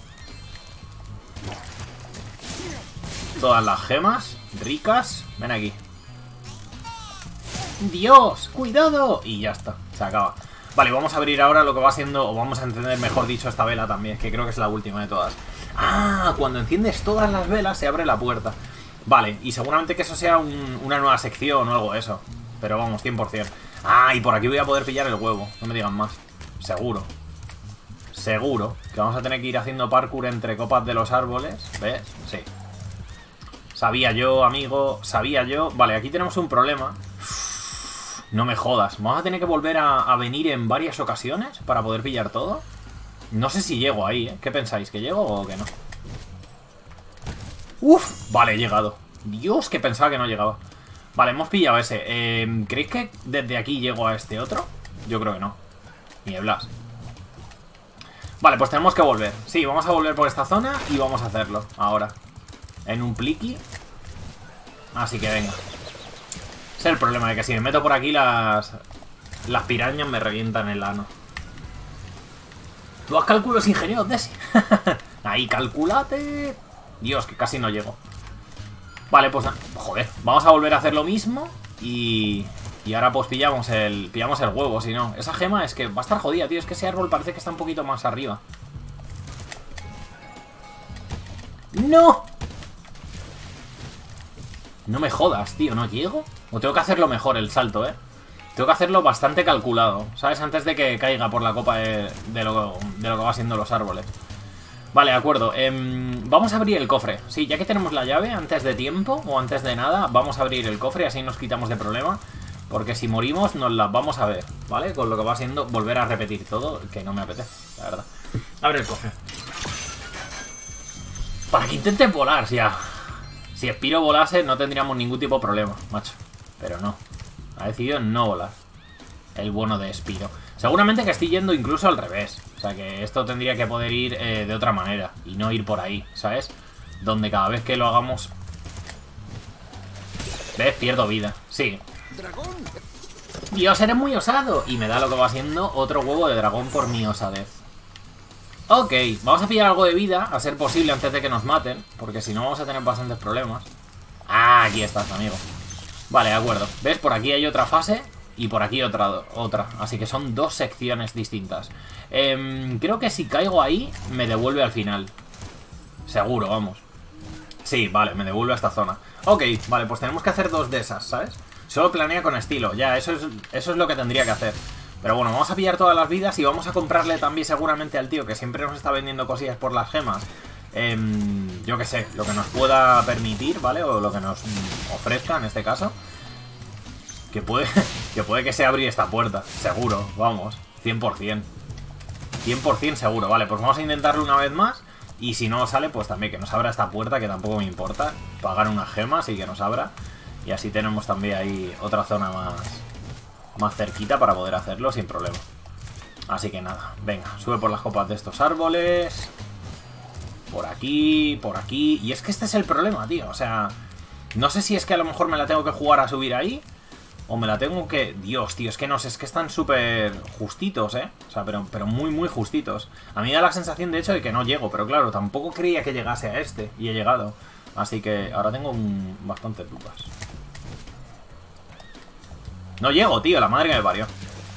todas las gemas ricas. Ven aquí. ¡Dios! ¡Cuidado! Y ya está, se acaba. Vale, vamos a abrir ahora lo que va siendo... O vamos a encender, mejor dicho, esta vela también, que creo que es la última de todas. ¡Ah! Cuando enciendes todas las velas se abre la puerta. Vale, y seguramente que eso sea una nueva sección o algo de eso. Pero vamos, 100%. Ah, y por aquí voy a poder pillar el huevo. No me digan más. Seguro. Seguro que vamos a tener que ir haciendo parkour entre copas de los árboles. ¿Ves? Sí. Sabía yo, amigo. Sabía yo. Vale, aquí tenemos un problema. No me jodas. ¿Vamos a tener que volver a venir en varias ocasiones para poder pillar todo? No sé si llego ahí, ¿eh? ¿Qué pensáis? ¿Que llego o que no? ¡Uf! Vale, he llegado. Dios, que pensaba que no llegaba. Vale, hemos pillado ese. ¿Creéis que desde aquí llego a este otro? Yo creo que no. Nieblas. Vale, pues tenemos que volver. Sí, vamos a volver por esta zona y vamos a hacerlo ahora. En un pliqui. Así que venga. Ese es el problema, de que si me meto por aquí las pirañas me revientan el ano. Tú haz cálculos ingenieros, Desi. Ahí, calculate. Dios, que casi no llego. Vale, pues joder, vamos a volver a hacer lo mismo. Y ahora pues pillamos el huevo, si no. Esa gema es que va a estar jodida, tío. Es que ese árbol parece que está un poquito más arriba. ¡No! No me jodas, tío, ¿no llego? O tengo que hacerlo mejor el salto, ¿eh? Tengo que hacerlo bastante calculado, ¿sabes? Antes de que caiga por la copa de lo que va siendo los árboles. Vale, de acuerdo. Vamos a abrir el cofre. Sí, ya que tenemos la llave, antes de tiempo o antes de nada, vamos a abrir el cofre y así nos quitamos de problema. Porque si morimos nos las vamos a ver, ¿vale? Con lo que va siendo volver a repetir todo, que no me apetece, la verdad. Abre el cofre. Para que intenten volar, ya. Si Spiro volase no tendríamos ningún tipo de problema, macho. Pero no. Ha decidido no volar. El bueno de Spiro. Seguramente que estoy yendo incluso al revés. O sea que esto tendría que poder ir de otra manera. Y no ir por ahí, ¿sabes? Donde cada vez que lo hagamos... ¿Ves? Pierdo vida. Sí. Dios, eres muy osado. Y me da lo que va siendo otro huevo de dragón por mi osadez. Ok, vamos a pillar algo de vida, a ser posible, antes de que nos maten. Porque si no vamos a tener bastantes problemas. Ah, aquí estás, amigo. Vale, de acuerdo. ¿Ves? Por aquí hay otra fase y por aquí otra. Así que son dos secciones distintas. Creo que si caigo ahí, me devuelve al final. Seguro, vamos. Sí, vale, me devuelve a esta zona. Ok, vale, pues tenemos que hacer dos de esas, ¿sabes? Solo planea con estilo. Ya, eso es lo que tendría que hacer. Pero bueno, vamos a pillar todas las vidas y vamos a comprarle también seguramente al tío que siempre nos está vendiendo cosillas por las gemas. Yo qué sé, lo que nos pueda permitir, ¿vale? O lo que nos ofrezca en este caso. Que puede que sea abrir esta puerta. Seguro, vamos, 100%. 100% seguro, vale, pues vamos a intentarlo una vez más. Y si no sale, pues también que nos abra esta puerta, que tampoco me importa. Pagar unas gemas y que nos abra. Y así tenemos también ahí otra zona más cerquita para poder hacerlo sin problema. Así que nada, venga, sube por las copas de estos árboles. Por aquí, por aquí. Y es que este es el problema, tío. O sea, no sé si es que a lo mejor me la tengo que jugar a subir ahí o me la tengo que... Dios, tío, es que no sé, es que están súper justitos, ¿eh? O sea, pero muy, muy justitos. A mí me da la sensación, de hecho, de que no llego. Pero claro, tampoco creía que llegase a este. Y he llegado. Así que ahora tengo bastantes dudas. No llego, tío, la madre que me parió.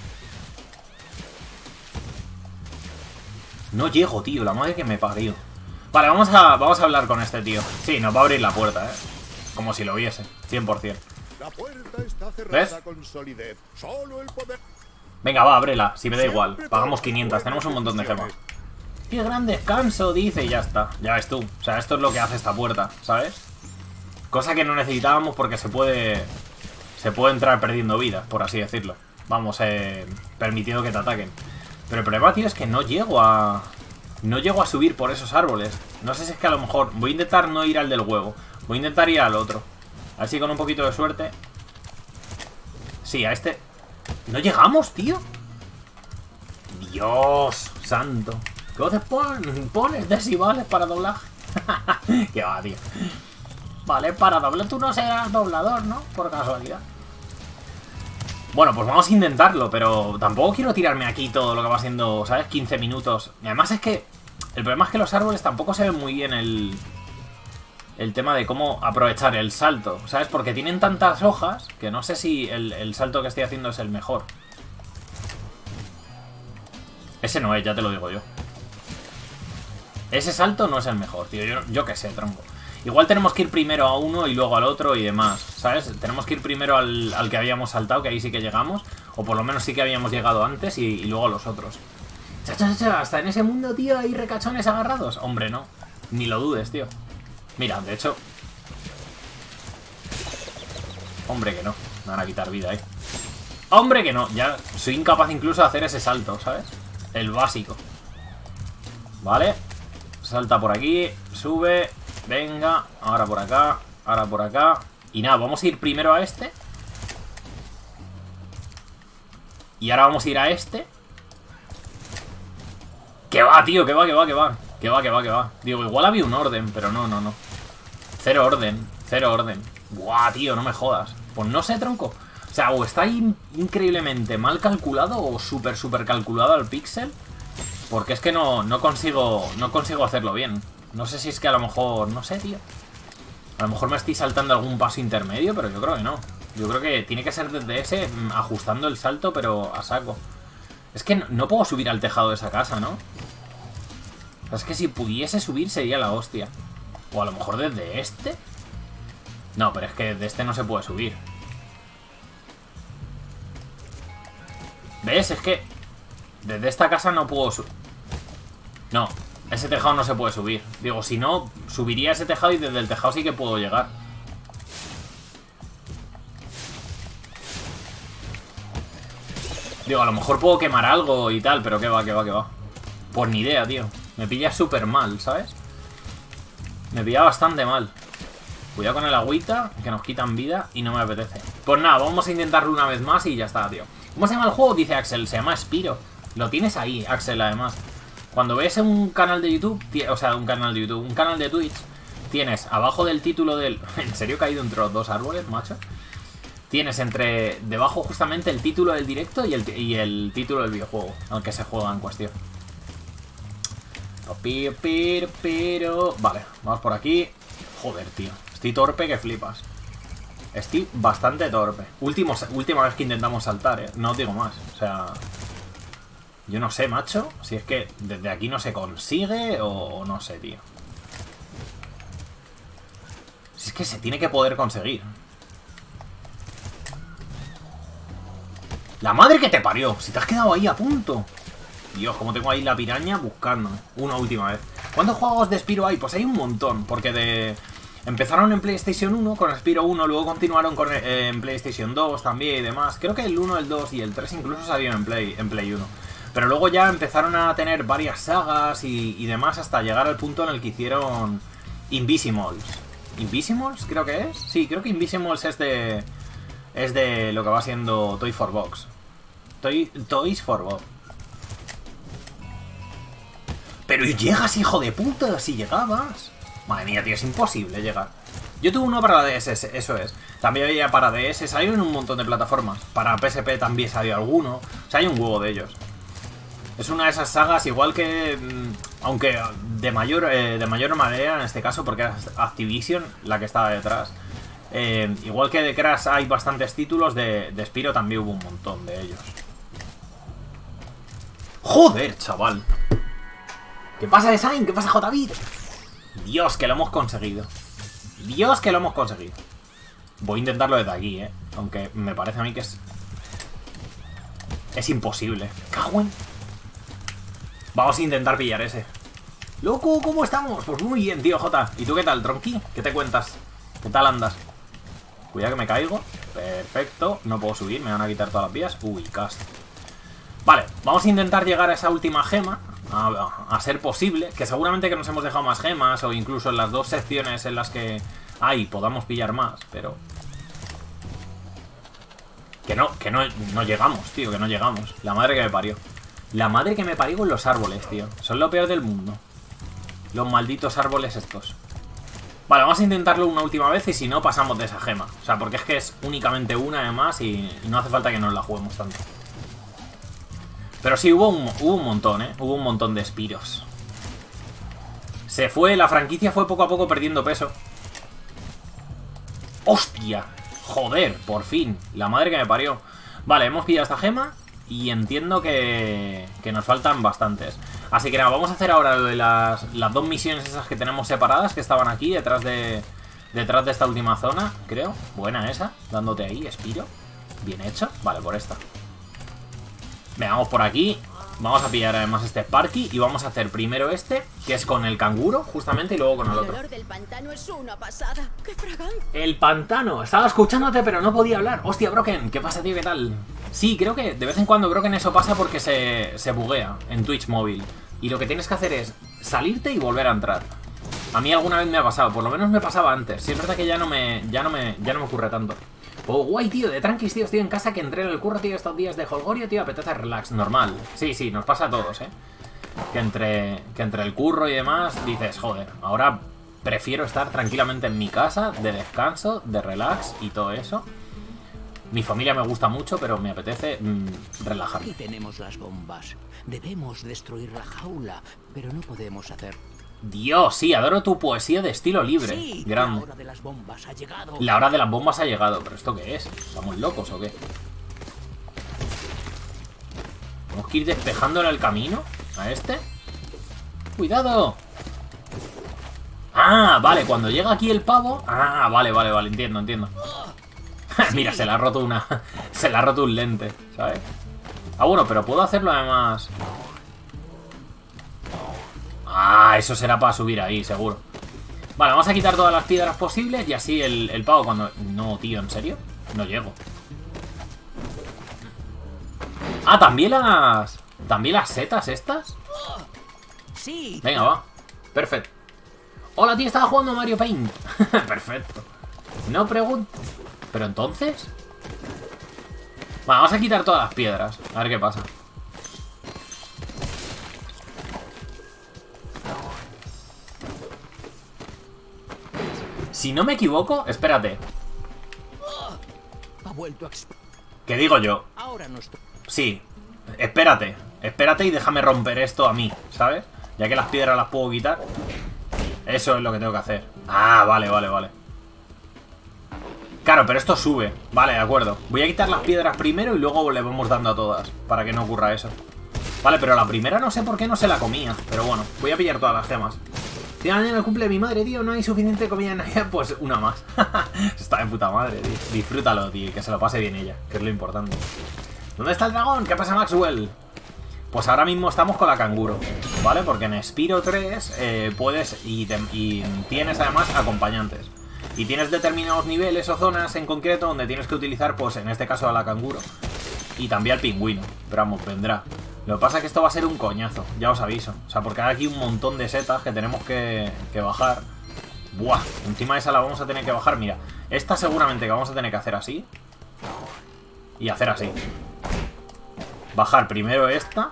No llego, tío, la madre que me parió. Vale, vamos a hablar con este tío. Sí, nos va a abrir la puerta, ¿eh? Como si lo viese, 100%. La puerta está cerrada. ¿Ves? Con solidez. Solo el poder... Venga, va, ábrela, si me da igual. Pagamos 500, tenemos un montón de gemas. ¡Qué gran descanso! Dice y ya está. Ya ves tú. O sea, esto es lo que hace esta puerta, ¿sabes? Cosa que no necesitábamos porque se puede entrar perdiendo vida, por así decirlo. Vamos, permitiendo que te ataquen. Pero el problema, tío, es que no llego a subir por esos árboles. No sé si es que a lo mejor... Voy a intentar no ir al del huevo. Voy a intentar ir al otro. A ver si con un poquito de suerte... Sí, a este... ¡No llegamos, tío! ¡Dios santo! ¿Qué te pones decibales para doblaje? ¡Qué va, tío! Vale, para doblar tú no serás doblador, ¿no? Por casualidad. Bueno, pues vamos a intentarlo, pero tampoco quiero tirarme aquí todo lo que va siendo, ¿sabes? 15 minutos. Y además es que... El problema es que los árboles tampoco se ven muy bien el tema de cómo aprovechar el salto, ¿sabes? Porque tienen tantas hojas que no sé si el salto que estoy haciendo es el mejor. Ese no es, ya te lo digo yo. Ese salto no es el mejor, tío. Yo qué sé, tronco. Igual tenemos que ir primero a uno y luego al otro y demás, ¿sabes? Tenemos que ir primero al que habíamos saltado, que ahí sí que llegamos. O por lo menos sí que habíamos llegado antes y luego a los otros. Chacha, hasta en ese mundo, tío, hay recachones agarrados. Hombre, no. Ni lo dudes, tío. Mira, de hecho... Hombre que no. Me van a quitar vida ahí. Hombre que no. Ya soy incapaz incluso de hacer ese salto, ¿sabes? El básico. Vale. Salta por aquí. Sube. Venga. Ahora por acá. Ahora por acá. Y nada, vamos a ir primero a este. Y ahora vamos a ir a este. Que va, tío, que va. Digo, igual había un orden, pero no. Cero orden. Buah, tío, no me jodas. Pues no sé, tronco. O sea, o está increíblemente mal calculado o súper calculado el píxel. Porque es que no consigo hacerlo bien. No sé si es que a lo mejor... No sé, tío. A lo mejor me estoy saltando algún paso intermedio, pero yo creo que no. Yo creo que tiene que ser desde ese, ajustando el salto, pero a saco. Es que no puedo subir al tejado de esa casa, ¿no? O sea, es que si pudiese subir sería la hostia. O a lo mejor desde este. No, pero es que desde este no se puede subir. ¿Ves? Es que desde esta casa no puedo subir. No, ese tejado no se puede subir. Digo, si no, subiría ese tejado y desde el tejado sí que puedo llegar. Digo, a lo mejor puedo quemar algo y tal, pero que va. Pues ni idea, tío. Me pilla súper mal, ¿sabes? Me pilla bastante mal. Cuidado con el agüita, que nos quitan vida y no me apetece. Pues nada, vamos a intentarlo una vez más y ya está, tío. ¿Cómo se llama el juego? Dice Axel, se llama Spyro. Lo tienes ahí, Axel, además. Cuando ves un canal de YouTube, o sea, un canal de Twitch, tienes abajo del título del... ¿En serio he caído entre los dos árboles, macho? Tienes debajo justamente el título del directo y el título del videojuego al que se juega en cuestión. Pero... Vale, vamos por aquí. Joder, tío. Estoy torpe que flipas. Estoy bastante torpe. Última vez que intentamos saltar, ¿eh? No os digo más. O sea... Yo no sé, macho. Si es que desde aquí no se consigue o no sé, tío. Si es que se tiene que poder conseguir. ¡La madre que te parió! Si te has quedado ahí a punto. Dios, como tengo ahí la piraña buscándome. Una última vez. ¿Cuántos juegos de Spyro hay? Pues hay un montón. Porque empezaron en PlayStation 1 con Spyro 1. Luego continuaron en PlayStation 2 también y demás. Creo que el 1, el 2 y el 3 incluso salieron en Play 1. Pero luego ya empezaron a tener varias sagas y demás hasta llegar al punto en el que hicieron Invisimals. ¿Invisimals creo que es? Sí, creo que Invisimals es de lo que va siendo Toys for Box. Toys for Box. Pero llegas, hijo de puta, si llegabas. Madre mía, tío, es imposible llegar. Yo tuve uno para la DS, eso es. También había para DS, salió en un montón de plataformas. Para PSP también salió alguno. O sea, hay un huevo de ellos. Es una de esas sagas, igual que... Aunque de mayor manera en este caso, porque es Activision la que estaba detrás. Igual que de Crash hay bastantes títulos, de Spyro también hubo un montón de ellos. ¡Joder, chaval! ¿Qué pasa, Design? ¿Qué pasa, JBit? Dios, que lo hemos conseguido. Dios, que lo hemos conseguido. Voy a intentarlo desde aquí, aunque me parece a mí que es imposible. ¡Cago en! Vamos a intentar pillar ese. ¡Loco! ¿Cómo estamos? Pues muy bien, tío, J. ¿Y tú qué tal, Tronqui? ¿Qué te cuentas? ¿Qué tal andas? Cuidado que me caigo. Perfecto. No puedo subir, me van a quitar todas las vías. Uy, cast. Vale, vamos a intentar llegar a esa última gema. A ser posible. Que seguramente que nos hemos dejado más gemas. O incluso en las dos secciones en las que hay podamos pillar más. Pero... Que no llegamos, tío. Que no llegamos. La madre que me parió. La madre que me parió con los árboles, tío. Son lo peor del mundo. Los malditos árboles estos. Vale, vamos a intentarlo una última vez y si no pasamos de esa gema. O sea, porque es que es únicamente una además y no hace falta que nos la juguemos tanto. Pero sí, hubo un montón, Hubo un montón de Spyros. La franquicia fue poco a poco perdiendo peso. ¡Hostia! Joder, por fin. La madre que me parió. Vale, hemos pillado esta gema y entiendo que nos faltan bastantes. Así que nada, vamos a hacer ahora lo de las dos misiones esas que tenemos separadas, que estaban aquí, detrás de esta última zona, creo. Buena esa, dándote ahí, Espiro. Bien hecho. Vale, por esta. Venga, vamos por aquí. Vamos a pillar además este Sparky y vamos a hacer primero este, que es con el canguro, justamente, y luego con el El otro. olor del pantano es una pasada. ¡Qué fragante! El pantano. Estaba escuchándote, pero no podía hablar. Hostia, Broken, ¿qué pasa, tío? ¿Qué tal? Sí, creo que de vez en cuando, Broken, eso pasa porque se buguea en Twitch móvil. Y lo que tienes que hacer es salirte y volver a entrar. A mí alguna vez me ha pasado, por lo menos me pasaba antes. Sí, es verdad que ya no me ocurre tanto. Oh, guay, tío, de tranquis, tío, estoy en casa, que entré en el curro, tío, estos días de holgorio, tío, apetece relax, normal. Sí, sí, nos pasa a todos, que entre el curro y demás dices, joder, ahora prefiero estar tranquilamente en mi casa, de descanso, de relax y todo eso. Mi familia me gusta mucho, pero me apetece relajarme. Aquí tenemos las bombas. Debemos destruir la jaula, pero no podemos hacer. Dios, sí, adoro tu poesía de estilo libre. Sí, Grande. la hora de las bombas ha llegado. La hora de las bombas ha llegado. ¿Pero esto qué es? ¿Estamos locos o qué? ¿Tenemos que ir despejándole el camino a este? ¡Cuidado! Ah, vale, cuando llega aquí el pavo... Ah, vale, entiendo. Mira, se le ha roto una... se le ha roto un lente, ¿sabes? Ah, bueno, pero puedo hacerlo además... Ah, eso será para subir ahí, seguro. Vale, vamos a quitar todas las piedras posibles y así el pavo cuando... No, tío, ¿en serio? No llego. Ah, ¿también las setas estas? Sí. Venga, va. Perfecto. Hola, tío, estaba jugando a Mario Paint. Perfecto. No pregunto. ¿Pero entonces? Vale, vamos a quitar todas las piedras. A ver qué pasa. Si no me equivoco, espérate. Ha vuelto a ¿Qué digo yo? Ahora no estoy. Sí, espérate y déjame romper esto a mí, ¿sabes? Ya que las piedras las puedo quitar. Eso es lo que tengo que hacer. Ah, vale. Claro, pero esto sube. Vale, de acuerdo. Voy a quitar las piedras primero y luego le vamos dando a todas, para que no ocurra eso. Vale, pero la primera no sé por qué no se la comía. Pero bueno, voy a pillar todas las gemas. Si mañana el cumple de mi madre, tío, no hay suficiente comida en Navidad, pues una más. Está de puta madre, tío. Disfrútalo, tío, y que se lo pase bien ella, que es lo importante. ¿Dónde está el dragón? ¿Qué pasa, Maxwell? Pues ahora mismo estamos con la canguro, ¿vale? Porque en Spyro 3 puedes y tienes además acompañantes. Y tienes determinados niveles o zonas en concreto donde tienes que utilizar, pues en este caso a la canguro. Y también al pingüino, pero vamos, vendrá. Lo que pasa es que esto va a ser un coñazo, ya os aviso. O sea, porque hay aquí un montón de setas que tenemos que bajar. Buah, encima de esa la vamos a tener que bajar. Mira, esta seguramente que vamos a tener que hacer así. Y hacer así. Bajar primero esta.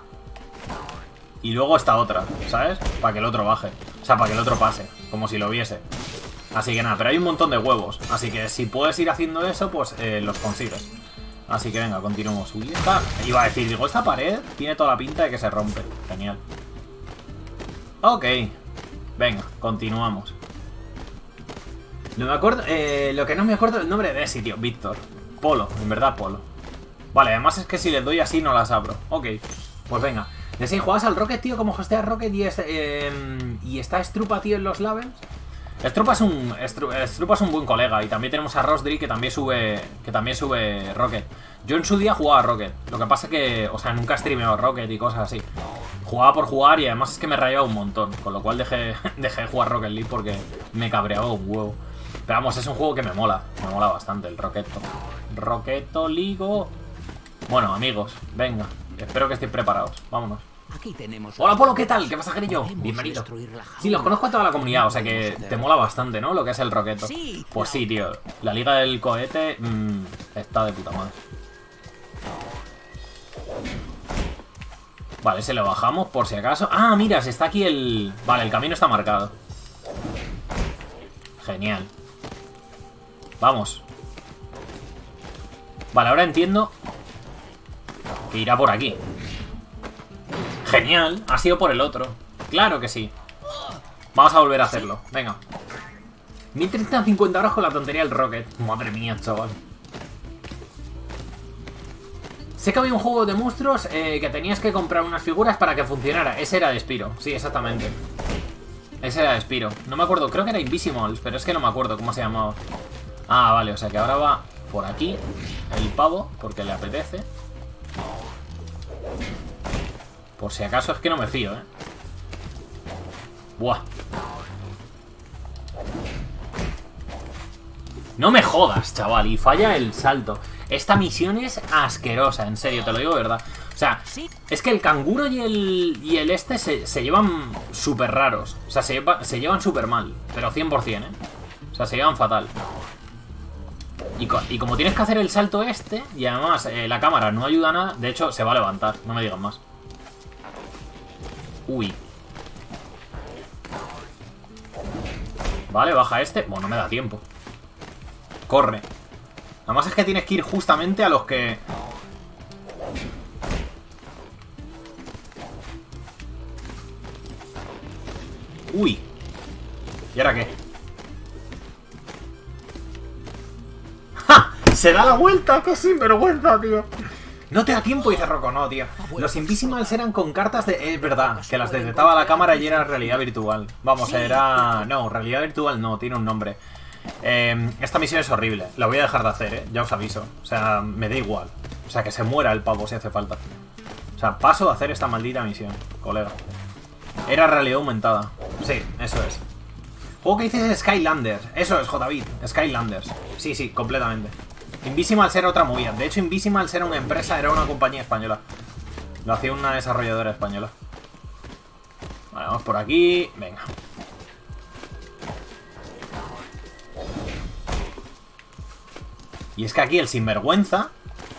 Y luego esta otra, ¿sabes? Para que el otro baje. O sea, para que el otro pase, como si lo viese. Así que nada, pero hay un montón de huevos. Así que si puedes ir haciendo eso, pues los consigues. Así que venga, continuemos. Uy, iba a decir, digo, esta pared tiene toda la pinta de que se rompe. Genial. Ok. Venga, continuamos. No me acuerdo, lo que no me acuerdo es el nombre de ese tío, Víctor. Polo, en verdad Polo. Vale, además es que si les doy así no las abro. Ok, pues venga. De si jugabas al Rocket, tío, como hosteas Rocket y está Strupa, tío, en los levels. Strupa es un buen colega. Y también tenemos a Rosdry que también sube Rocket. Yo en su día jugaba a Rocket. Lo que pasa que, o sea, nunca streameaba Rocket y cosas así. Jugaba por jugar y además es que me rayaba un montón. Con lo cual dejé de jugar Rocket League porque me cabreaba un huevo. Pero vamos, es un juego que me mola bastante el Rocketo. Rocketo Ligo. Bueno, amigos, venga. Espero que estéis preparados. Vámonos. Aquí tenemos. Hola, Polo, ¿qué tal? ¿Qué pasa, Grillo? Bienvenido. Sí, los conozco a toda la comunidad, o sea que te mola bastante, ¿no? Lo que es el Rocketo. Pues sí, tío. La liga del cohete está de puta madre. Vale, se lo bajamos por si acaso. Ah, mira, si está aquí el... Vale, el camino está marcado. Genial. Vamos. Vale, ahora entiendo que irá por aquí. Genial, ha sido por el otro. Claro que sí. Vamos a volver a hacerlo, venga. 1350 horas con la tontería del Rocket. Madre mía, chaval. Sé que había un juego de monstruos que tenías que comprar unas figuras para que funcionara. Ese era de Spyro, sí, exactamente. Ese era de Spyro. No me acuerdo, creo que era Invisimals, pero es que no me acuerdo cómo se llamaba. Ah, vale, o sea que ahora va por aquí el pavo, porque le apetece. Por si acaso es que no me fío, ¿eh? Buah. No me jodas, chaval, y falla el salto. Esta misión es asquerosa, en serio, te lo digo de verdad. O sea, es que el canguro y el este se llevan súper raros. O sea, se llevan súper mal, pero 100%, ¿eh? O sea, se llevan fatal. Y como tienes que hacer el salto este, y además la cámara no ayuda a nada, de hecho, se va a levantar, no me digan más. Uy. Vale, baja este. Bueno, no me da tiempo. Corre. Además es que tienes que ir justamente a los que... Uy. ¿Y ahora qué? ¡Ja! ¡Se da la vuelta! ¡Qué sinvergüenza, tío! No te da tiempo, dice Rocco. No, tío. Los Invisimals eran con cartas de... Es verdad, que las detectaba la cámara y era realidad virtual. Vamos, era... No, realidad virtual no, tiene un nombre. Esta misión es horrible. La voy a dejar de hacer, ya os aviso. O sea, me da igual. O sea, que se muera el pavo si hace falta. O sea, paso a hacer esta maldita misión, colega. Era realidad aumentada. Sí, eso es. Juego que dices es Skylanders. Eso es, J-Bit. Skylanders. Sí, sí, completamente. Invisimals era otra movida. De hecho, Invisimals era una empresa, era una compañía española. Lo hacía una desarrolladora española. Vale, vamos por aquí. Venga. Y es que aquí el sinvergüenza...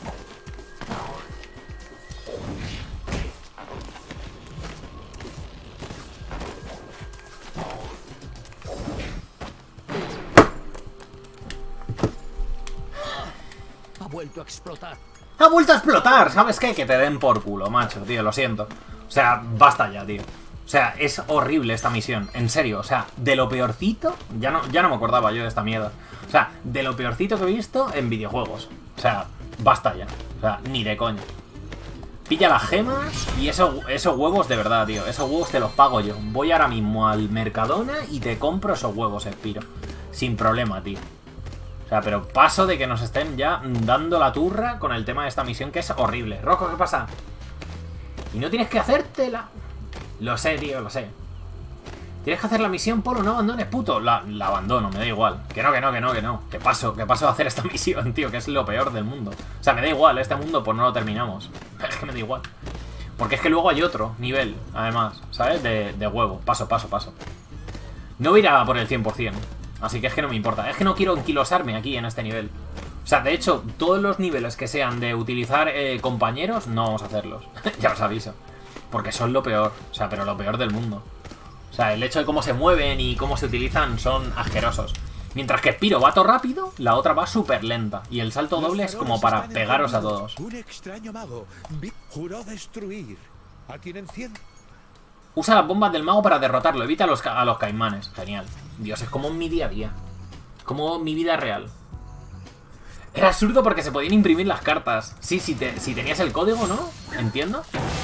Ha vuelto a explotar. ¡Ha vuelto a explotar! ¿Sabes qué? Que te den por culo, macho, tío, lo siento. O sea, basta ya, tío. O sea, es horrible esta misión, en serio. O sea, de lo peorcito... Ya no me acordaba yo de esta mierda. O sea, de lo peorcito que he visto en videojuegos. O sea, basta ya. O sea, ni de coña. Pilla las gemas y esos huevos de verdad, tío. Esos huevos te los pago yo. Voy ahora mismo al Mercadona y te compro esos huevos, Spyro. Sin problema, tío. O sea, pero paso de que nos estén ya dando la turra con el tema de esta misión, que es horrible. Rocco, ¿qué pasa? Y no tienes que hacértela. Lo sé, tío, lo sé. Tienes que hacer la misión, Polo, no abandones, puto. La abandono, me da igual. Que no. Que paso a hacer esta misión, tío, que es lo peor del mundo. O sea, me da igual, este mundo pues no lo terminamos. Es que me da igual. Porque es que luego hay otro nivel, además, ¿sabes? De huevo, paso. No voy a ir a por el 100%. Así que es que no me importa. Es que no quiero enquilosarme aquí en este nivel. O sea, de hecho, todos los niveles que sean de utilizar compañeros, no vamos a hacerlos. Ya os aviso. Porque son lo peor. O sea, pero lo peor del mundo. O sea, el hecho de cómo se mueven y cómo se utilizan son asquerosos. Mientras que Spyro va todo rápido, la otra va súper lenta. Y el salto doble es como para pegaros a todos. Un extraño mago juró destruir a quien enciende. Usa las bombas del mago para derrotarlo. Evita a los caimanes. Genial. Dios, es como mi día a día. Como mi vida real. Era absurdo porque se podían imprimir las cartas. Sí, si tenías el código, ¿no? Entiendo.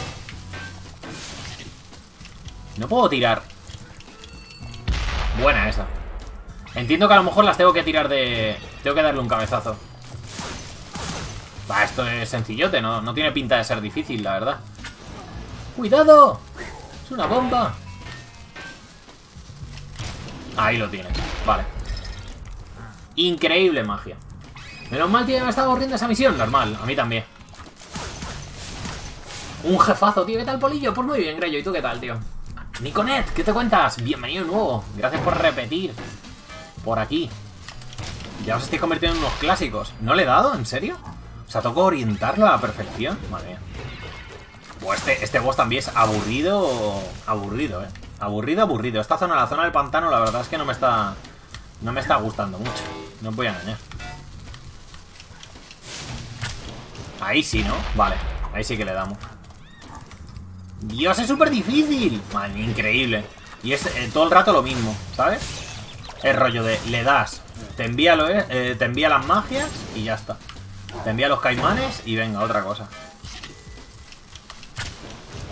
No puedo tirar. Buena esa. Entiendo que a lo mejor las tengo que tirar de... Tengo que darle un cabezazo. Va, esto es sencillote, no tiene pinta de ser difícil, la verdad. ¡Cuidado! ¡Es una bomba! Ahí lo tienes, vale. Increíble magia. Menos mal, tío, me está aburriendo esa misión. Normal, a mí también. Un jefazo, tío, ¿qué tal, Polillo? Pues muy bien, Greyo, ¿y tú qué tal, tío? Niconet, ¿qué te cuentas? Bienvenido de nuevo. Gracias por repetir. Por aquí. Ya os estoy convirtiendo en unos clásicos. ¿No le he dado? ¿En serio? O sea, toca orientarlo a la perfección. Madre mía. Pues este boss también es aburrido. Aburrido, Aburrido. Esta zona, la zona del pantano, la verdad es que no me está gustando mucho. No os voy a engañar. Ahí sí, ¿no? Vale, ahí sí que le damos. Dios, es súper difícil. Madre mía, increíble. Y es todo el rato lo mismo, ¿sabes? El rollo de le das, te envía las magias y ya está. Te envía los caimanes y venga, otra cosa.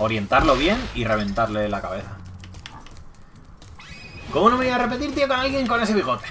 orientarlo bien y reventarle la cabeza. ¿Cómo no me voy a repetir, tío, con alguien con ese bigote?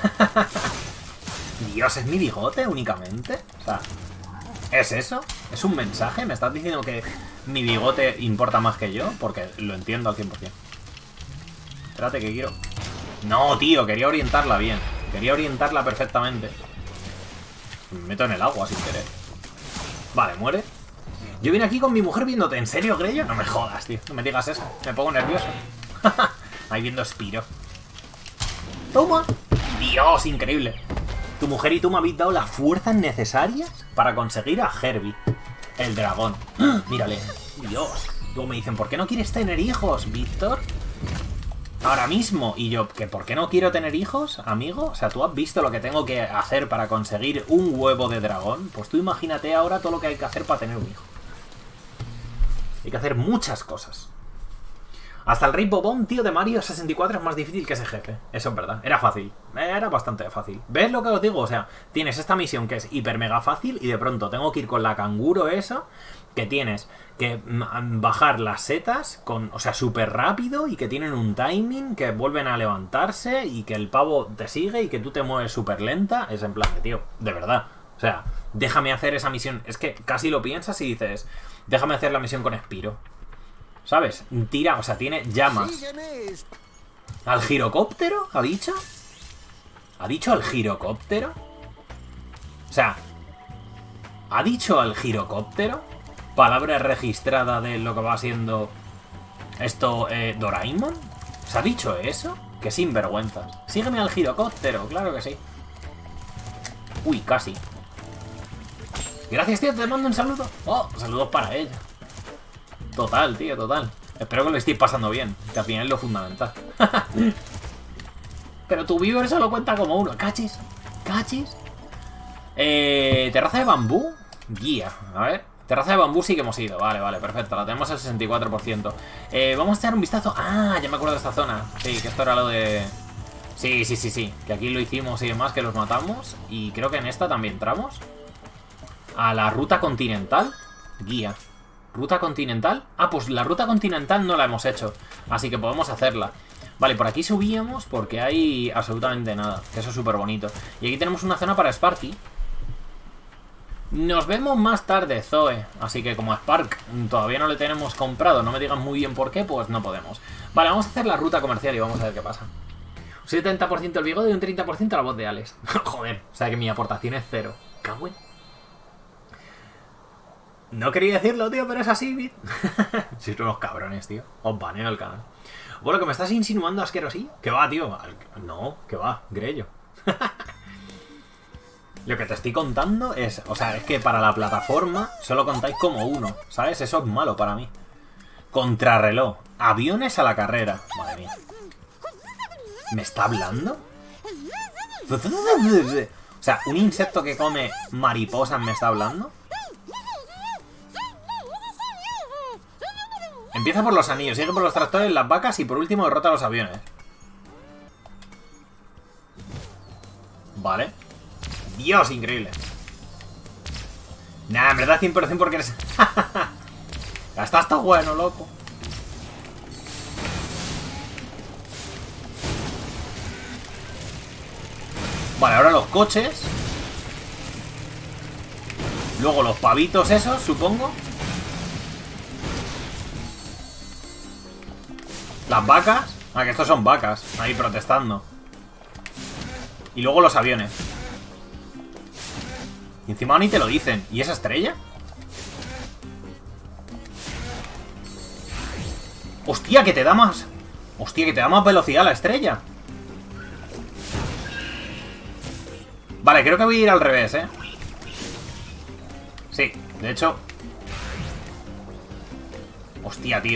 Dios, ¿es mi bigote únicamente? O sea, ¿es eso? ¿Es un mensaje? ¿Me estás diciendo que mi bigote importa más que yo? Porque lo entiendo al 100%. Espérate que quiero... No, tío, quería orientarla bien. Quería orientarla perfectamente. Me meto en el agua sin querer. Vale, muere. Yo vine aquí con mi mujer viéndote. ¿En serio, Greyo? No me jodas, tío. No me digas eso. Me pongo nervioso. Ahí viendo Spiro. ¡Toma! ¡Dios! Increíble. Tu mujer y tú me habéis dado las fuerzas necesarias para conseguir a Herbie, el dragón. ¡Ah! Mírale. Dios. Luego me dicen, ¿por qué no quieres tener hijos, Víctor? Ahora mismo. Y yo, ¿que por qué no quiero tener hijos, amigo? O sea, ¿tú has visto lo que tengo que hacer para conseguir un huevo de dragón? Pues tú imagínate ahora todo lo que hay que hacer para tener un hijo. Hay que hacer muchas cosas. Hasta el Rey Bobón, tío, de Mario 64 es más difícil que ese jefe. Eso es verdad. Era fácil. Era bastante fácil. ¿Ves lo que os digo? O sea, tienes esta misión que es hiper mega fácil y de pronto tengo que ir con la canguro esa, que tienes que bajar las setas con, o sea, súper rápido y que tienen un timing, que vuelven a levantarse y que el pavo te sigue y que tú te mueves súper lenta. Es en plan de, tío, de verdad. O sea, déjame hacer esa misión. Es que casi lo piensas y dices, déjame hacer la misión con Spiro. ¿Sabes? Tira, o sea, tiene llamas. ¿Al girocóptero? ¿Ha dicho? ¿Ha dicho al girocóptero? O sea, ¿ha dicho al girocóptero? Palabra registrada de lo que va siendo esto, Doraemon. ¿Se ha dicho eso? ¡Qué sinvergüenzas! Sígueme al girocóptero, claro que sí. Uy, casi. Gracias, tío, te mando un saludo. Oh, saludos para ella. Total, tío, total. Espero que lo estéis pasando bien, que al final es lo fundamental. Pero tu viewer solo cuenta como uno. ¿Cachis? ¿Cachis? Terraza de bambú. Guía, a ver. Terraza de bambú sí que hemos ido. Vale, vale, perfecto. La tenemos al 64%. Vamos a echar un vistazo. Ah, ya me acuerdo de esta zona. Sí, que esto era lo de... Sí, sí, sí, sí. Que aquí lo hicimos y demás, que los matamos. Y creo que en esta también entramos. A la ruta continental. Guía. ¿Ruta continental? Ah, pues la ruta continental no la hemos hecho. Así que podemos hacerla. Vale, por aquí subíamos porque hay absolutamente nada. Que eso es súper bonito. Y aquí tenemos una zona para Sparky. Nos vemos más tarde, Zoe. Así que como Spark todavía no le tenemos comprado, no me digan muy bien por qué, pues no podemos. Vale, vamos a hacer la ruta comercial y vamos a ver qué pasa. Un 70% el bigote y un 30% la voz de Alex. Joder, o sea que mi aportación es 0. Cago en... No quería decirlo, tío, pero es así, Bit. Sois unos cabrones, tío. Os baneo el canal. Bueno, que me estás insinuando asquerosí. ¿Qué va, tío? No, que va, Greyo. Lo que te estoy contando es... O sea, es que para la plataforma solo contáis como uno, ¿sabes? Eso es malo para mí. Contrarreloj. Aviones a la carrera. Madre mía. ¿Me está hablando? O sea, un insecto que come mariposas me está hablando. Empieza por los anillos, sigue por los tractores, las vacas y por último derrota a los aviones. Vale. Dios, increíble. Nah, en verdad 100% porque eres... Está hasta bueno, loco. Vale, ahora los coches. Luego los pavitos esos, supongo. Las vacas. Ah, que estos son vacas. Ahí protestando. Y luego los aviones. Y encima ni te lo dicen. ¿Y esa estrella? ¡Hostia, que te da más! ¡Hostia, que te da más velocidad la estrella! Vale, creo que voy a ir al revés, ¿eh? Sí, de hecho... Hostia, tío.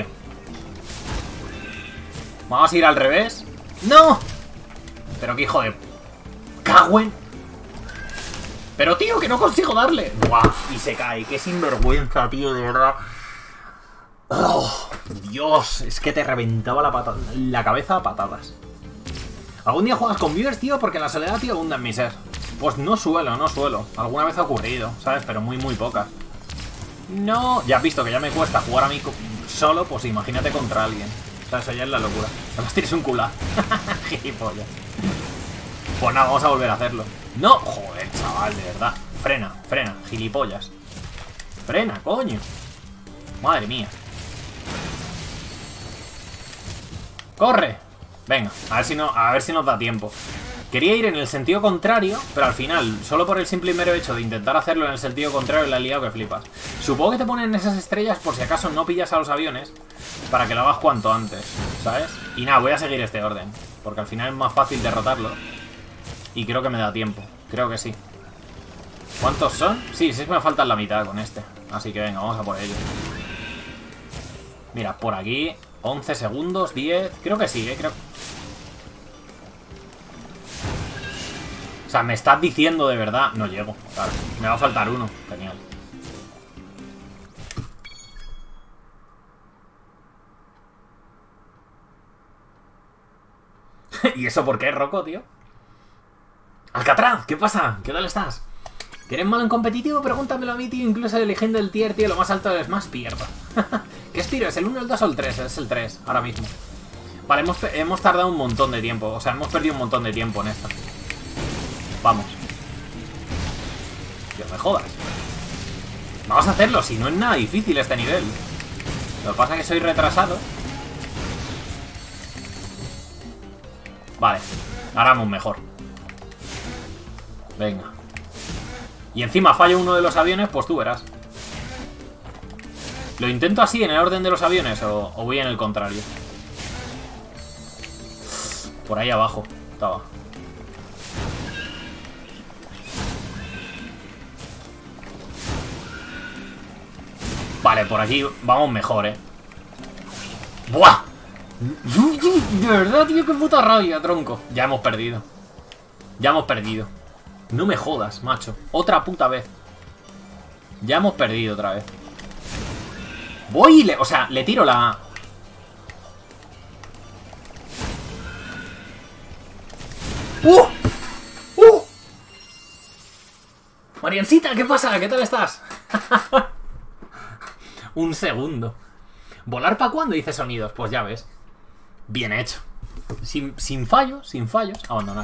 Vamos a ir al revés. ¡No! Pero qué hijo de... ¡Cagüen! Pero tío, que no consigo darle. ¡Buah! Y se cae. Qué sinvergüenza, tío, de verdad. Oh, Dios, es que te reventaba la cabeza a patadas. ¿Algún día juegas con viewers, tío? Porque en la soledad, tío, abunda en mi ser. Pues no suelo. Alguna vez ha ocurrido, ¿sabes? Pero muy, muy pocas. No, ya has visto que ya me cuesta jugar a mí solo, pues imagínate contra alguien. O sea, eso ya es la locura. Además tienes un culá. Gilipollas. Pues nada, vamos a volver a hacerlo. No, joder, chaval, de verdad. Frena, frena, gilipollas. Frena, coño. Madre mía. ¡Corre! Venga, a ver si nos da tiempo. Quería ir en el sentido contrario, pero al final, solo por el simple y mero hecho de intentar hacerlo en el sentido contrario, la he liado que flipas. Supongo que te ponen esas estrellas por si acaso no pillas a los aviones, para que lo hagas cuanto antes, ¿sabes? Y nada, voy a seguir este orden, porque al final es más fácil derrotarlo. Y creo que me da tiempo, creo que sí. ¿Cuántos son? Sí, me faltan la mitad con este. Así que venga, vamos a por ello. Mira, por aquí, 11 segundos, 10... Creo que sí, creo... O sea, me estás diciendo de verdad... No llego, claro. Me va a faltar uno. Genial. ¿Y eso por qué, Rocco, tío? Alcatraz, ¿qué pasa? ¿Qué tal estás? ¿Que eres malo en competitivo? Pregúntamelo a mí, tío. Incluso eligiendo el tier, tío, lo más alto del Smash pierdo. ¿Qué Spiro? ¿Es el 1, el 2 o el 3? Es el 3, ahora mismo. Vale, hemos tardado un montón de tiempo. O sea, hemos perdido un montón de tiempo en esta. Vamos. Tío, me jodas. Vamos a hacerlo, si no es nada difícil este nivel. Lo que pasa es que soy retrasado. Vale, ahora vamos mejor. Venga. Y encima fallo uno de los aviones, pues tú verás. ¿Lo intento así en el orden de los aviones o voy en el contrario? Por ahí abajo estaba. Vale, por aquí vamos mejor, ¡Buah! De verdad, tío, qué puta rabia, tronco. Ya hemos perdido. Ya hemos perdido. No me jodas, macho. Otra puta vez. Ya hemos perdido otra vez. Voy y o sea, le tiro la... Mariancita, ¿qué pasa? ¿Qué tal estás? Un segundo. ¿Volar para cuándo? Dice sonidos. Pues ya ves. Bien hecho. Sin fallos. Abandonar.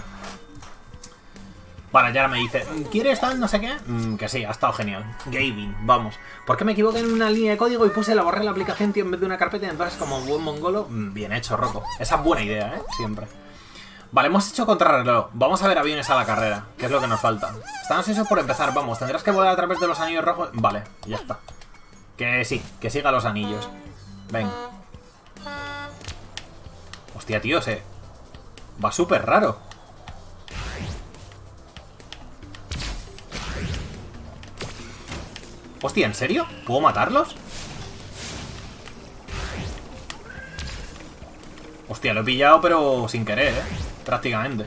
Vale, ya me dice, ¿quieres tal no sé qué? Que sí, ha estado genial. Gaming, vamos. ¿Por qué me equivoqué en una línea de código y puse la borré la aplicación, tío, en vez de una carpeta? Entonces, como buen mongolo, bien hecho, Rocco. Esa es buena idea, siempre. Vale, hemos hecho contrarreloj. Vamos a ver aviones a la carrera, que es lo que nos falta. Están ansiosos por empezar, vamos. ¿Tendrás que volar a través de los anillos rojos? Vale, ya está. Que sí, que siga los anillos. Venga. Hostia, tío, va súper raro. Hostia, ¿en serio? ¿Puedo matarlos? Hostia, lo he pillado, pero sin querer, prácticamente.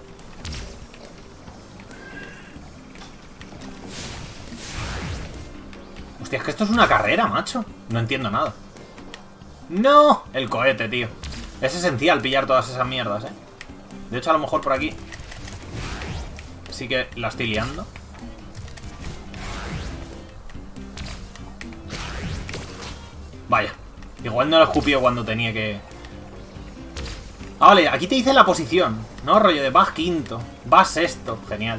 Hostia, es que esto es una carrera, macho. No entiendo nada. ¡No! El cohete, tío. Es esencial pillar todas esas mierdas, De hecho, a lo mejor por aquí sí que la estoy liando. Vaya, igual no lo escupió cuando tenía que... Ah, vale, aquí te dice la posición, ¿no? Rollo de vas quinto, vas sexto, genial.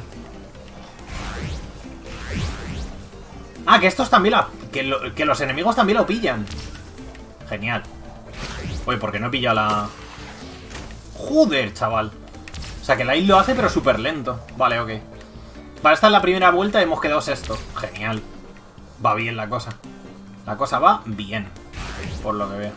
Ah, que estos también que los enemigos también lo pillan. Genial. Oye, ¿por qué no he pillado la...? Joder, chaval. O sea, que la isla lo hace, pero súper lento. Vale, ok. Vale, esta es la primera vuelta y hemos quedado sexto. Genial. Va bien la cosa. La cosa va bien, por lo que veo.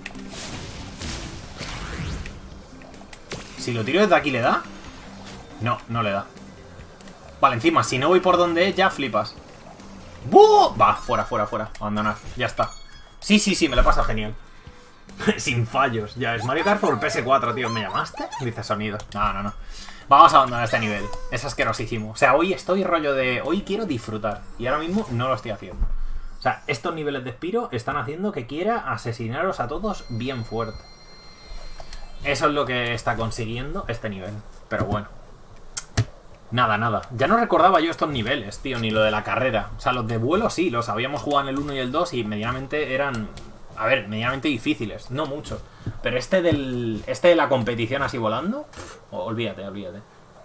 Si lo tiro desde aquí, ¿le da? No, no le da. Vale, encima, si no voy por donde es, ya flipas. ¡Buh! Va, fuera, fuera, fuera. Abandonar, ya está. Sí, sí, sí, me lo pasa genial. Sin fallos. Ya es Mario Kart por PS4, tío. ¿Me llamaste? Dice sonido. No, no, no. Vamos a abandonar este nivel. Es asquerosísimo. O sea, hoy estoy rollo de... Hoy quiero disfrutar. Y ahora mismo no lo estoy haciendo. O sea, estos niveles de Spiro están haciendo que quiera asesinaros a todos bien fuerte. Eso es lo que está consiguiendo este nivel. Pero bueno. Nada, nada. Ya no recordaba yo estos niveles, tío, ni lo de la carrera. O sea, los de vuelo sí, los habíamos jugado en el 1 y el 2 y medianamente eran A ver, medianamente difíciles, no mucho. Pero este de la competición así volando, olvídate, olvídate.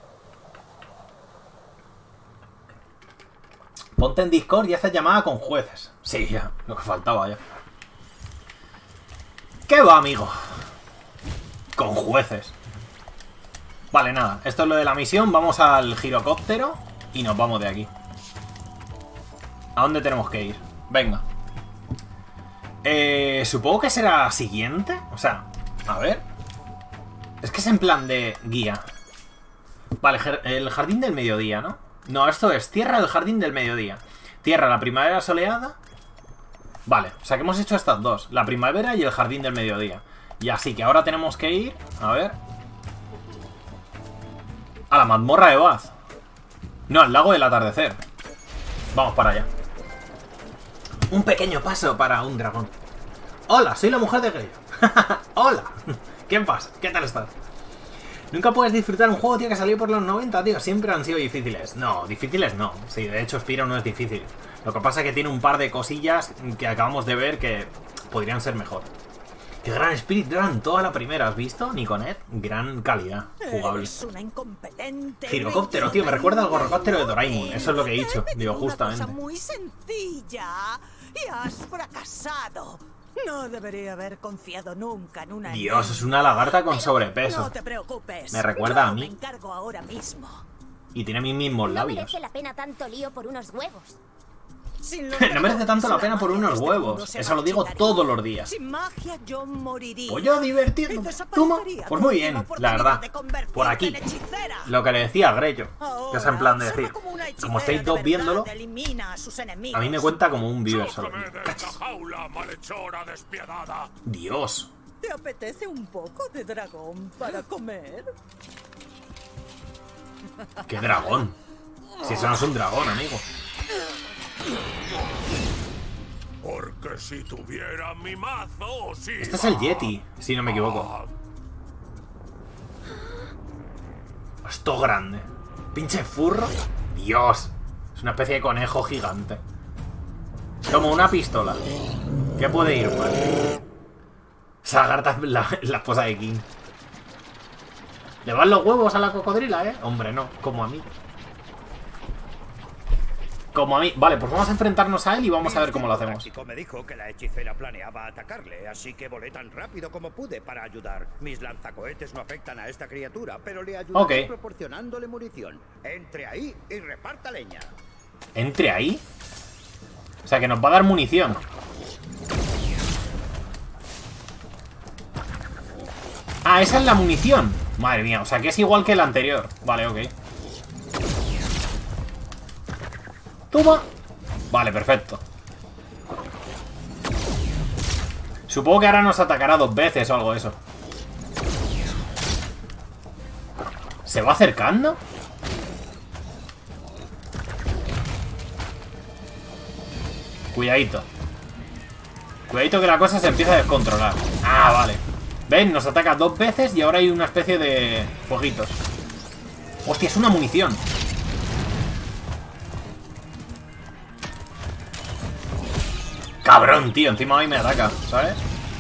Ponte en Discord y haces llamada con jueces. Sí, ya, lo que faltaba ya. ¿Qué va, amigo? Con jueces. Vale, nada, esto es lo de la misión. Vamos al girocóptero y nos vamos de aquí. ¿A dónde tenemos que ir? Venga. Supongo que será siguiente. O sea, a ver. Es que es en plan de guía. Vale, el jardín del mediodía, ¿no? No, esto es tierra del jardín del mediodía. Tierra, la primavera soleada. Vale, o sea que hemos hecho estas dos. La primavera y el jardín del mediodía. Y así que ahora tenemos que ir, a ver, a la mazmorra de Baz. No, al lago del atardecer. Vamos para allá. Un pequeño paso para un dragón. Hola, soy la mujer de Greyo. Hola. ¿Qué pasa? ¿Qué tal estás? Nunca puedes disfrutar un juego, tío, que salió por los 90, tío. Siempre han sido difíciles. No, difíciles no. Sí, de hecho Spyro no es difícil. Lo que pasa es que tiene un par de cosillas que acabamos de ver que podrían ser mejor. ¡Qué gran Spirit Run! Toda la primera, ¿has visto? Niconet, gran calidad jugable. Girocóptero, tío, me recuerda al gorrocóptero de Doraemon. Eso es lo que he dicho. Digo, justamente. Una cosa muy sencilla y has fracasado. No debería haber confiado nunca en una... Dios, es una lagarta con sobrepeso. No te preocupes. Me recuerda a mí. Me encargo ahora mismo. Y tiene mis mismos labios. No merece la pena tanto lío por unos huevos. No merece tanto la pena por unos huevos. Eso lo digo todos los días. Sin magia yo moriría. Pues yo divirtiéndome. Toma. Pues muy bien, la verdad. Por aquí. Lo que le decía a Greyo. Que es en plan de decir, como estáis dos viéndolo, a mí me cuenta como un Beaver solo. Dios. ¿Te apetece un poco de dragón para comer? ¿Qué dragón? Si eso no es un dragón, amigo. Porque si tuviera mi mazo, sí. Este es el Yeti, si no me equivoco. Esto grande. Pinche furro. Dios. Es una especie de conejo gigante. Como una pistola. ¿Qué puede ir mal? Esa lagarta es la esposa de King. ¿Le van los huevos a la cocodrila, eh? Hombre, no. Como a mí. Como a mí. Vale, pues vamos a enfrentarnos a él y vamos a ver cómo lo hacemos. Me dijo que la hechicera planeaba atacarle, así que volé tan rápido como pude para ayudar. Mis lanzacohetes no afectan a esta criatura, pero le ayudaré proporcionándole munición. Entre ahí y reparta leña. ¿Entre ahí? O sea, que nos va a dar munición. Ah, esa es la munición. Madre mía, o sea que es igual que el anterior. Vale, ok. Toma. Vale, perfecto. Supongo que ahora nos atacará 2 veces o algo de eso. ¿Se va acercando? Cuidadito. Cuidadito que la cosa se empieza a descontrolar. Ah, vale. ¿Ven? Nos ataca 2 veces y ahora hay una especie de fueguitos. Hostia, es una munición. Cabrón, tío, encima hoy me ataca, ¿sabes?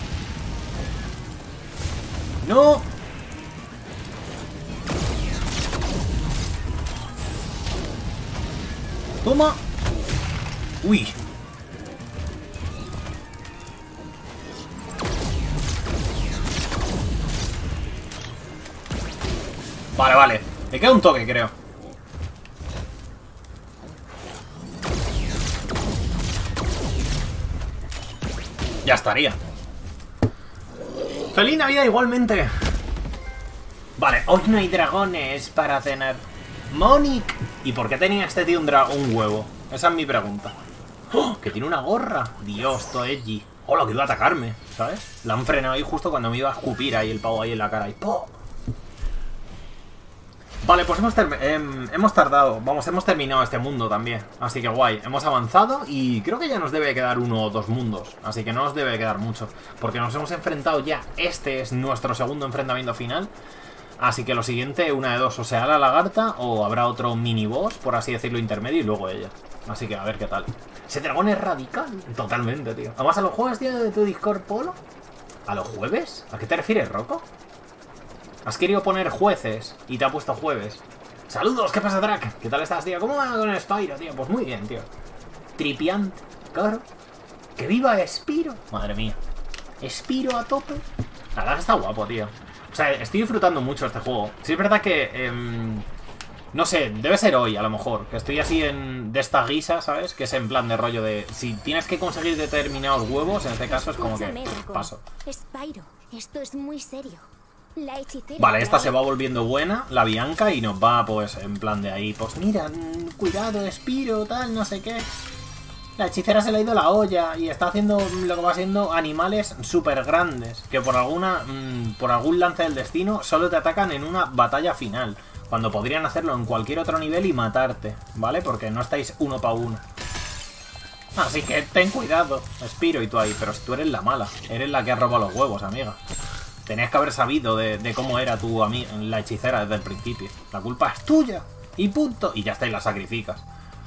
¡No! ¡Toma! ¡Uy! Vale, vale. Me queda un toque, creo. Ya estaría. ¡Feliz Navidad igualmente! Vale, hoy no hay dragones para cenar. Monique. ¿Y por qué tenía este tío un huevo? Esa es mi pregunta. ¡Oh! Que tiene una gorra. Dios, todo edgy. Hola, que iba a atacarme, ¿sabes? La han frenado ahí justo cuando me iba a escupir ahí el pavo ahí en la cara. Y ¡po! Vale, pues hemos tardado. Vamos, hemos terminado este mundo también. Así que guay, hemos avanzado y creo que ya nos debe quedar 1 o 2 mundos. Así que no nos debe quedar mucho, porque nos hemos enfrentado ya. Este es nuestro segundo enfrentamiento final. Así que lo siguiente, una de dos, o sea la lagarta o habrá otro mini boss, por así decirlo, intermedio y luego ella. Así que a ver qué tal. Ese dragón es radical. Totalmente, tío. ¿Vamos a los jueves, tío, de tu Discord, Polo? ¿A los jueves? ¿A qué te refieres, Rocco? ¿Has querido poner jueces y te ha puesto jueves? ¡Saludos! ¿Qué pasa, Drac? ¿Qué tal estás, tío? ¿Cómo va con el Spyro, tío? Pues muy bien, tío. Tripiante, claro. ¡Que viva Spyro! Madre mía. Spyro a tope. La verdad está guapo, tío. O sea, estoy disfrutando mucho este juego. Sí es verdad que... no sé, debe ser hoy, a lo mejor. Que estoy así de esta guisa, ¿sabes? Que es en plan de rollo de... Si tienes que conseguir determinados huevos, en este caso es como que... paso. Spyro, esto es muy serio. La hechicera... Vale, esta se va volviendo buena, la Bianca, y nos va, pues, en plan de ahí... Pues mira, cuidado, Spyro, tal, no sé qué... La hechicera se le ha ido la olla y está haciendo lo que va siendo animales súper grandes. Que por algún lance del destino solo te atacan en una batalla final. Cuando podrían hacerlo en cualquier otro nivel y matarte, ¿vale? Porque no estáis uno para uno. Así que ten cuidado, Spyro, y tú ahí. Pero si tú eres la mala, eres la que ha robado los huevos, amiga. Tenías que haber sabido de cómo era tu amiga, la hechicera desde el principio. La culpa es tuya y punto. Y ya está, y la sacrificas.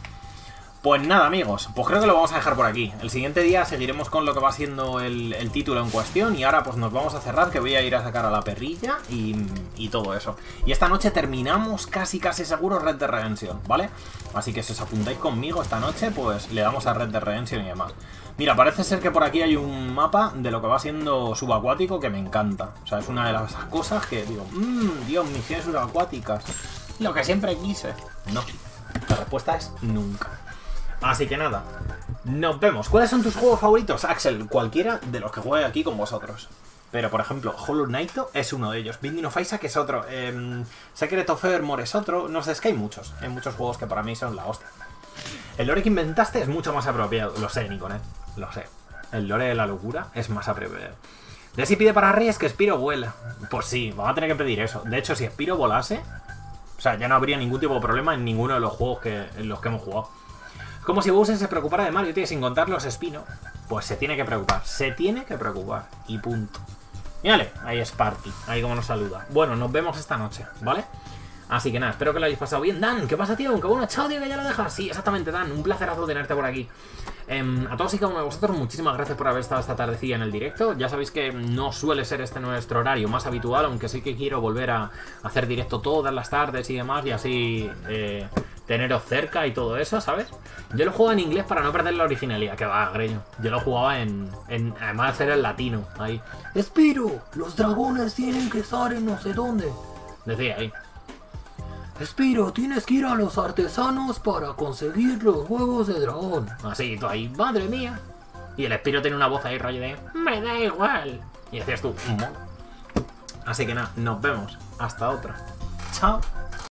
Pues nada, amigos, pues creo que lo vamos a dejar por aquí. El siguiente día seguiremos con lo que va siendo el título en cuestión. Y ahora pues nos vamos a cerrar, que voy a ir a sacar a la perrilla y todo eso. Y esta noche terminamos casi seguro Red Dead Redemption, ¿vale? Así que si os apuntáis conmigo esta noche, pues le damos a Red Dead Redemption y demás. Mira, parece ser que por aquí hay un mapa de lo que va siendo subacuático que me encanta. O sea, es una de las cosas que digo, Dios, misiones subacuáticas. Lo que siempre quise. No, la respuesta es nunca. Así que nada, nos vemos. ¿Cuáles son tus juegos favoritos, Axel? Cualquiera de los que juegue aquí con vosotros. Pero, por ejemplo, Hollow Knight es uno de ellos. Binding of Isaac es otro. Secret of Evermore es otro. No sé, es que hay muchos. Hay muchos juegos que para mí son la hostia. El lore que inventaste es mucho más apropiado. Lo sé, Nikon, lo sé. El lore de la locura es más apropiado. Desi pide para Reyes que Spyro vuela. Pues sí, vamos a tener que pedir eso. De hecho, si Spyro volase, o sea, ya no habría ningún tipo de problema en ninguno de los juegos en los que hemos jugado. Como si Bowser se preocupara de Mario, tío, sin contar los Spino. Pues se tiene que preocupar. Se tiene que preocupar. Y punto. Mírale, ahí es Party. Ahí como nos saluda. Bueno, nos vemos esta noche, ¿vale? Así que nada, espero que lo hayáis pasado bien. Dan, ¿qué pasa, tío? ¡Qué bueno! ¡Chao, tío, que ya lo dejas! Sí, exactamente, Dan. Un placerazo tenerte por aquí. A todos y cada uno de vosotros, muchísimas gracias por haber estado esta tardecilla en el directo. Ya sabéis que no suele ser este nuestro horario más habitual, aunque sí que quiero volver a hacer directo todas las tardes y demás, y así teneros cerca y todo eso, ¿sabes? Yo lo juego en inglés para no perder la originalidad, que va, greño. Yo lo jugaba además de ser el latino, ahí. Spyro, los dragones tienen que estar en no sé dónde. Decía ahí. Spyro, tienes que ir a los artesanos para conseguir los huevos de dragón. Así, tú ahí, madre mía. Y el Spyro tiene una voz ahí, rollo de, me da igual. Y decías tú, así que nada, nos vemos. Hasta otra. Chao.